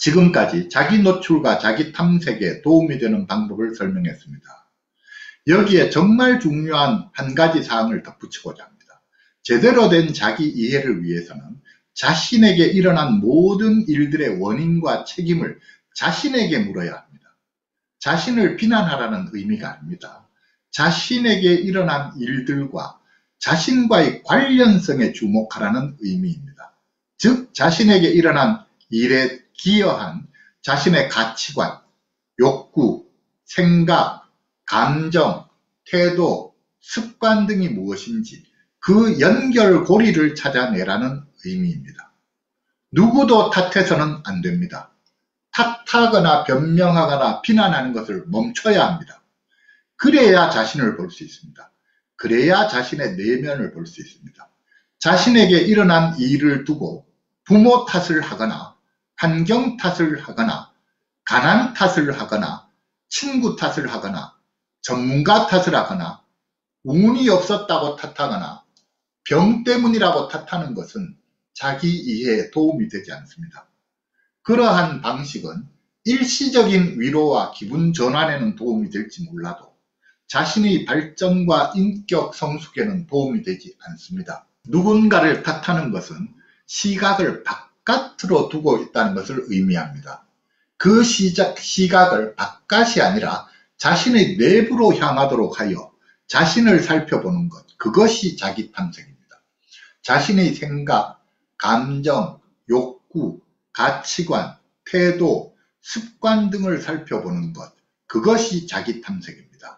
지금까지 자기 노출과 자기 탐색에 도움이 되는 방법을 설명했습니다. 여기에 정말 중요한 한 가지 사항을 덧붙이고자 합니다. 제대로 된 자기 이해를 위해서는 자신에게 일어난 모든 일들의 원인과 책임을 자신에게 물어야 합니다. 자신을 비난하라는 의미가 아닙니다. 자신에게 일어난 일들과 자신과의 관련성에 주목하라는 의미입니다. 즉 자신에게 일어난 일에 기여한 자신의 가치관, 욕구, 생각, 감정, 태도, 습관 등이 무엇인지 그 연결고리를 찾아내라는 의미입니다. 누구도 탓해서는 안 됩니다. 탓하거나 변명하거나 비난하는 것을 멈춰야 합니다. 그래야 자신을 볼 수 있습니다. 그래야 자신의 내면을 볼 수 있습니다. 자신에게 일어난 일을 두고 부모 탓을 하거나 환경 탓을 하거나 가난 탓을 하거나 친구 탓을 하거나 전문가 탓을 하거나 운이 없었다고 탓하거나 병 때문이라고 탓하는 것은 자기 이해에 도움이 되지 않습니다. 그러한 방식은 일시적인 위로와 기분 전환에는 도움이 될지 몰라도 자신의 발전과 인격 성숙에는 도움이 되지 않습니다. 누군가를 탓하는 것은 시각을 바깥으로 두고 있다는 것을 의미합니다. 그 시각을 바깥이 아니라 자신의 내부로 향하도록 하여 자신을 살펴보는 것, 그것이 자기 탐색입니다. 자신의 생각, 감정, 욕구, 가치관, 태도, 습관 등을 살펴보는 것, 그것이 자기 탐색입니다.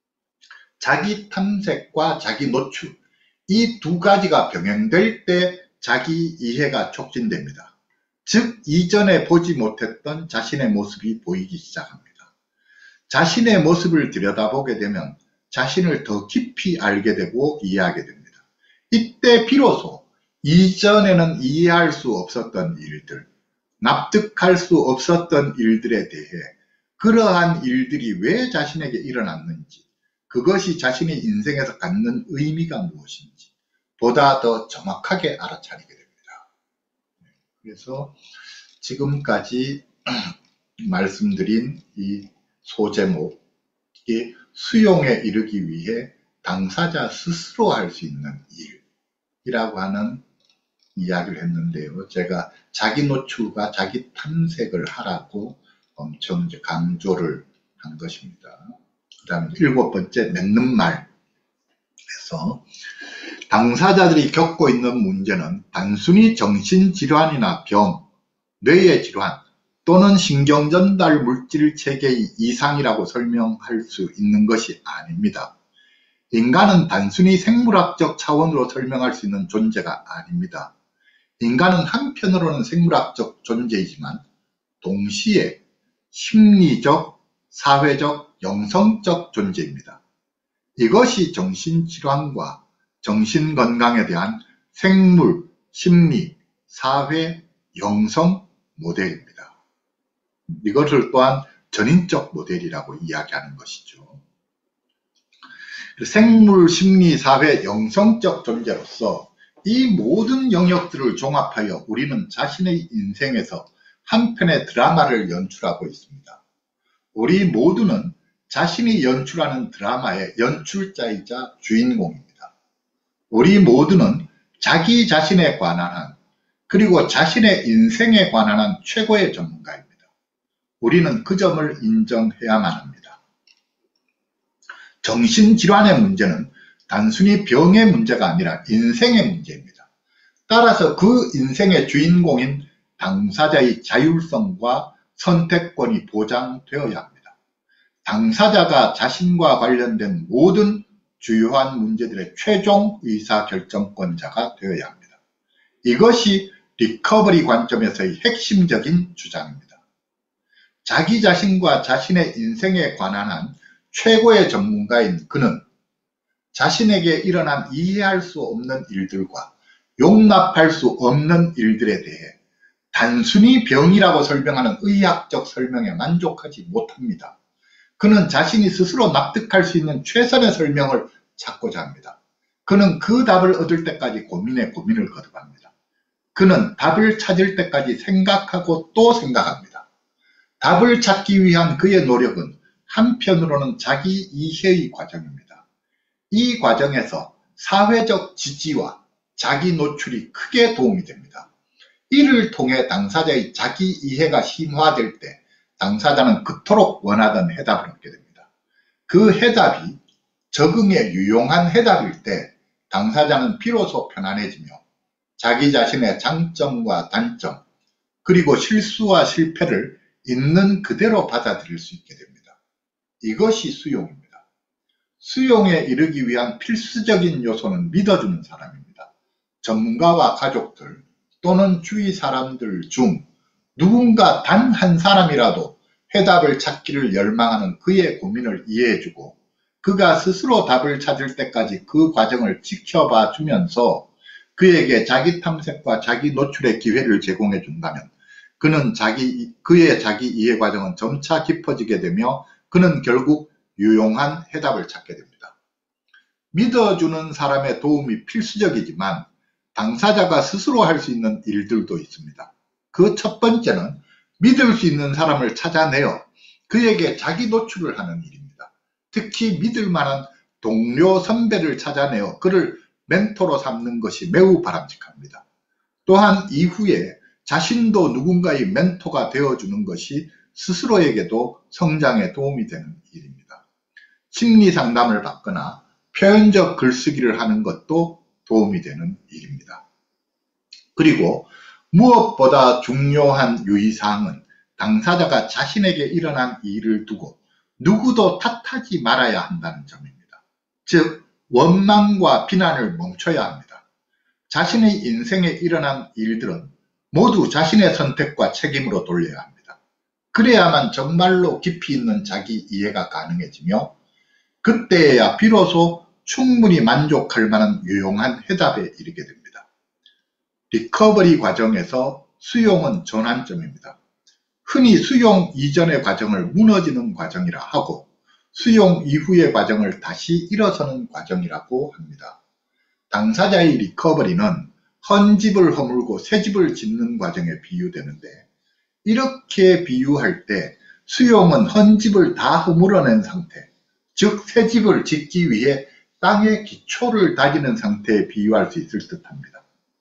자기 탐색과 자기 노출, 이 두 가지가 병행될 때 자기 이해가 촉진됩니다. 즉 이전에 보지 못했던 자신의 모습이 보이기 시작합니다. 자신의 모습을 들여다보게 되면 자신을 더 깊이 알게 되고 이해하게 됩니다. 이때 비로소 이전에는 이해할 수 없었던 일들, 납득할 수 없었던 일들에 대해 그러한 일들이 왜 자신에게 일어났는지, 그것이 자신의 인생에서 갖는 의미가 무엇인지 보다 더 정확하게 알아차리게 됩니다. 그래서 지금까지 말씀드린 이 소제목이 수용에 이르기 위해 당사자 스스로 할 수 있는 일이라고 하는 이야기를 했는데요. 제가 자기 노출과 자기 탐색을 하라고 엄청 이제 강조를 한 것입니다. 그 다음에 7번째, 맺는 말에서 당사자들이 겪고 있는 문제는 단순히 정신질환이나 병, 뇌의 질환 또는 신경전달 물질 체계의 이상이라고 설명할 수 있는 것이 아닙니다. 인간은 단순히 생물학적 차원으로 설명할 수 있는 존재가 아닙니다. 인간은 한편으로는 생물학적 존재이지만 동시에 심리적, 사회적, 영성적 존재입니다. 이것이 정신질환과 정신건강에 대한 생물, 심리, 사회, 영성 모델입니다. 이것을 또한 전인적 모델이라고 이야기하는 것이죠. 생물, 심리, 사회, 영성적 존재로서 이 모든 영역들을 종합하여 우리는 자신의 인생에서 한 편의 드라마를 연출하고 있습니다. 우리 모두는 자신이 연출하는 드라마의 연출자이자 주인공입니다. 우리 모두는 자기 자신에 관한 한, 그리고 자신의 인생에 관한 한 최고의 전문가입니다. 우리는 그 점을 인정해야만 합니다. 정신질환의 문제는 단순히 병의 문제가 아니라 인생의 문제입니다. 따라서 그 인생의 주인공인 당사자의 자율성과 선택권이 보장되어야 합니다. 당사자가 자신과 관련된 모든 주요한 문제들의 최종 의사결정권자가 되어야 합니다. 이것이 리커버리 관점에서의 핵심적인 주장입니다. 자기 자신과 자신의 인생에 관한 한 최고의 전문가인 그는 자신에게 일어난 이해할 수 없는 일들과 용납할 수 없는 일들에 대해 단순히 병이라고 설명하는 의학적 설명에 만족하지 못합니다. 그는 자신이 스스로 납득할 수 있는 최선의 설명을 찾고자 합니다. 그는 그 답을 얻을 때까지 고민에 고민을 거듭합니다. 그는 답을 찾을 때까지 생각하고 또 생각합니다. 답을 찾기 위한 그의 노력은 한편으로는 자기 이해의 과정입니다. 이 과정에서 사회적 지지와 자기 노출이 크게 도움이 됩니다. 이를 통해 당사자의 자기 이해가 심화될 때 당사자는 그토록 원하던 해답을 얻게 됩니다. 그 해답이 적응에 유용한 해답일 때 당사자는 비로소 편안해지며 자기 자신의 장점과 단점, 그리고 실수와 실패를 있는 그대로 받아들일 수 있게 됩니다. 이것이 수용입니다. 수용에 이르기 위한 필수적인 요소는 믿어주는 사람입니다. 전문가와 가족들 또는 주위 사람들 중 누군가 단 한 사람이라도 해답을 찾기를 열망하는 그의 고민을 이해해주고 그가 스스로 답을 찾을 때까지 그 과정을 지켜봐 주면서 그에게 자기 탐색과 자기 노출의 기회를 제공해 준다면 그의 자기 이해 과정은 점차 깊어지게 되며 그는 결국 유용한 해답을 찾게 됩니다. 믿어주는 사람의 도움이 필수적이지만 당사자가 스스로 할 수 있는 일들도 있습니다. 그 첫 번째는 믿을 수 있는 사람을 찾아내어 그에게 자기 노출을 하는 일입니다. 특히 믿을 만한 동료 선배를 찾아내어 그를 멘토로 삼는 것이 매우 바람직합니다. 또한 이후에 자신도 누군가의 멘토가 되어주는 것이 스스로에게도 성장에 도움이 되는 일입니다. 심리 상담을 받거나 표현적 글쓰기를 하는 것도 도움이 되는 일입니다. 그리고 무엇보다 중요한 유의사항은 당사자가 자신에게 일어난 일을 두고 누구도 탓하지 말아야 한다는 점입니다. 즉, 원망과 비난을 멈춰야 합니다. 자신의 인생에 일어난 일들은 모두 자신의 선택과 책임으로 돌려야 합니다. 그래야만 정말로 깊이 있는 자기 이해가 가능해지며 그때야 비로소 충분히 만족할 만한 유용한 해답에 이르게 됩니다. 리커버리 과정에서 수용은 전환점입니다. 흔히 수용 이전의 과정을 무너지는 과정이라 하고 수용 이후의 과정을 다시 일어서는 과정이라고 합니다. 당사자의 리커버리는 헌 집을 허물고 새 집을 짓는 과정에 비유되는데 이렇게 비유할 때 수용은 헌 집을 다 허물어낸 상태, 즉 새 집을 짓기 위해 땅의 기초를 다지는 상태에 비유할 수 있을 듯합니다.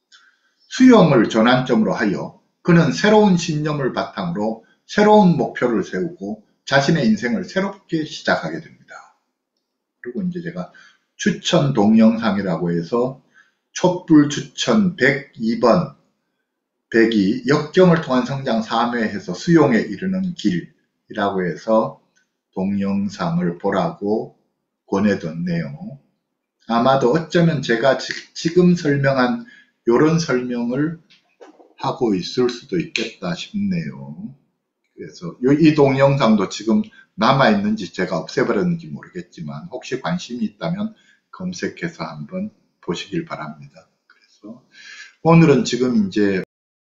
수용을 전환점으로 하여 그는 새로운 신념을 바탕으로 새로운 목표를 세우고 자신의 인생을 새롭게 시작하게 됩니다. 그리고 이제 제가 추천 동영상이라고 해서 촛불 추천 102번 102 역경을 통한 성장 3회에서 수용에 이르는 길이라고 해서 동영상을 보라고 권해둔 내용. 아마도 어쩌면 제가 지금 설명한 이런 설명을 하고 있을 수도 있겠다 싶네요. 그래서 이 동영상도 지금 남아있는지 제가 없애버렸는지 모르겠지만 혹시 관심이 있다면 검색해서 한번 보시길 바랍니다. 그래서 오늘은 지금 이제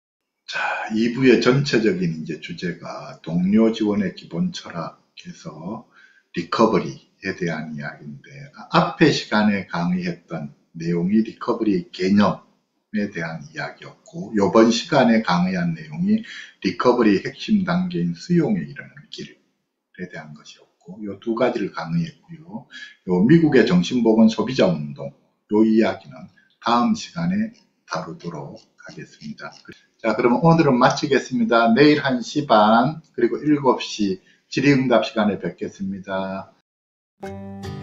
2부의 전체적인 이제 주제가 동료 지원의 기본 철학에서 리커버리에 대한 이야기인데 앞의 시간에 강의했던 내용이 리커버리 개념에 대한 이야기였고 이번 시간에 강의한 내용이 리커버리 핵심 단계인 수용에 이르는 길에 대한 것이었고 이 두 가지를 강의했고요. 요 미국의 정신보건 소비자운동 요 이야기는 다음 시간에 다루도록 하겠습니다. 자, 그러면 오늘은 마치겠습니다. 내일 1시 반 그리고 7시 질의응답 시간에 뵙겠습니다.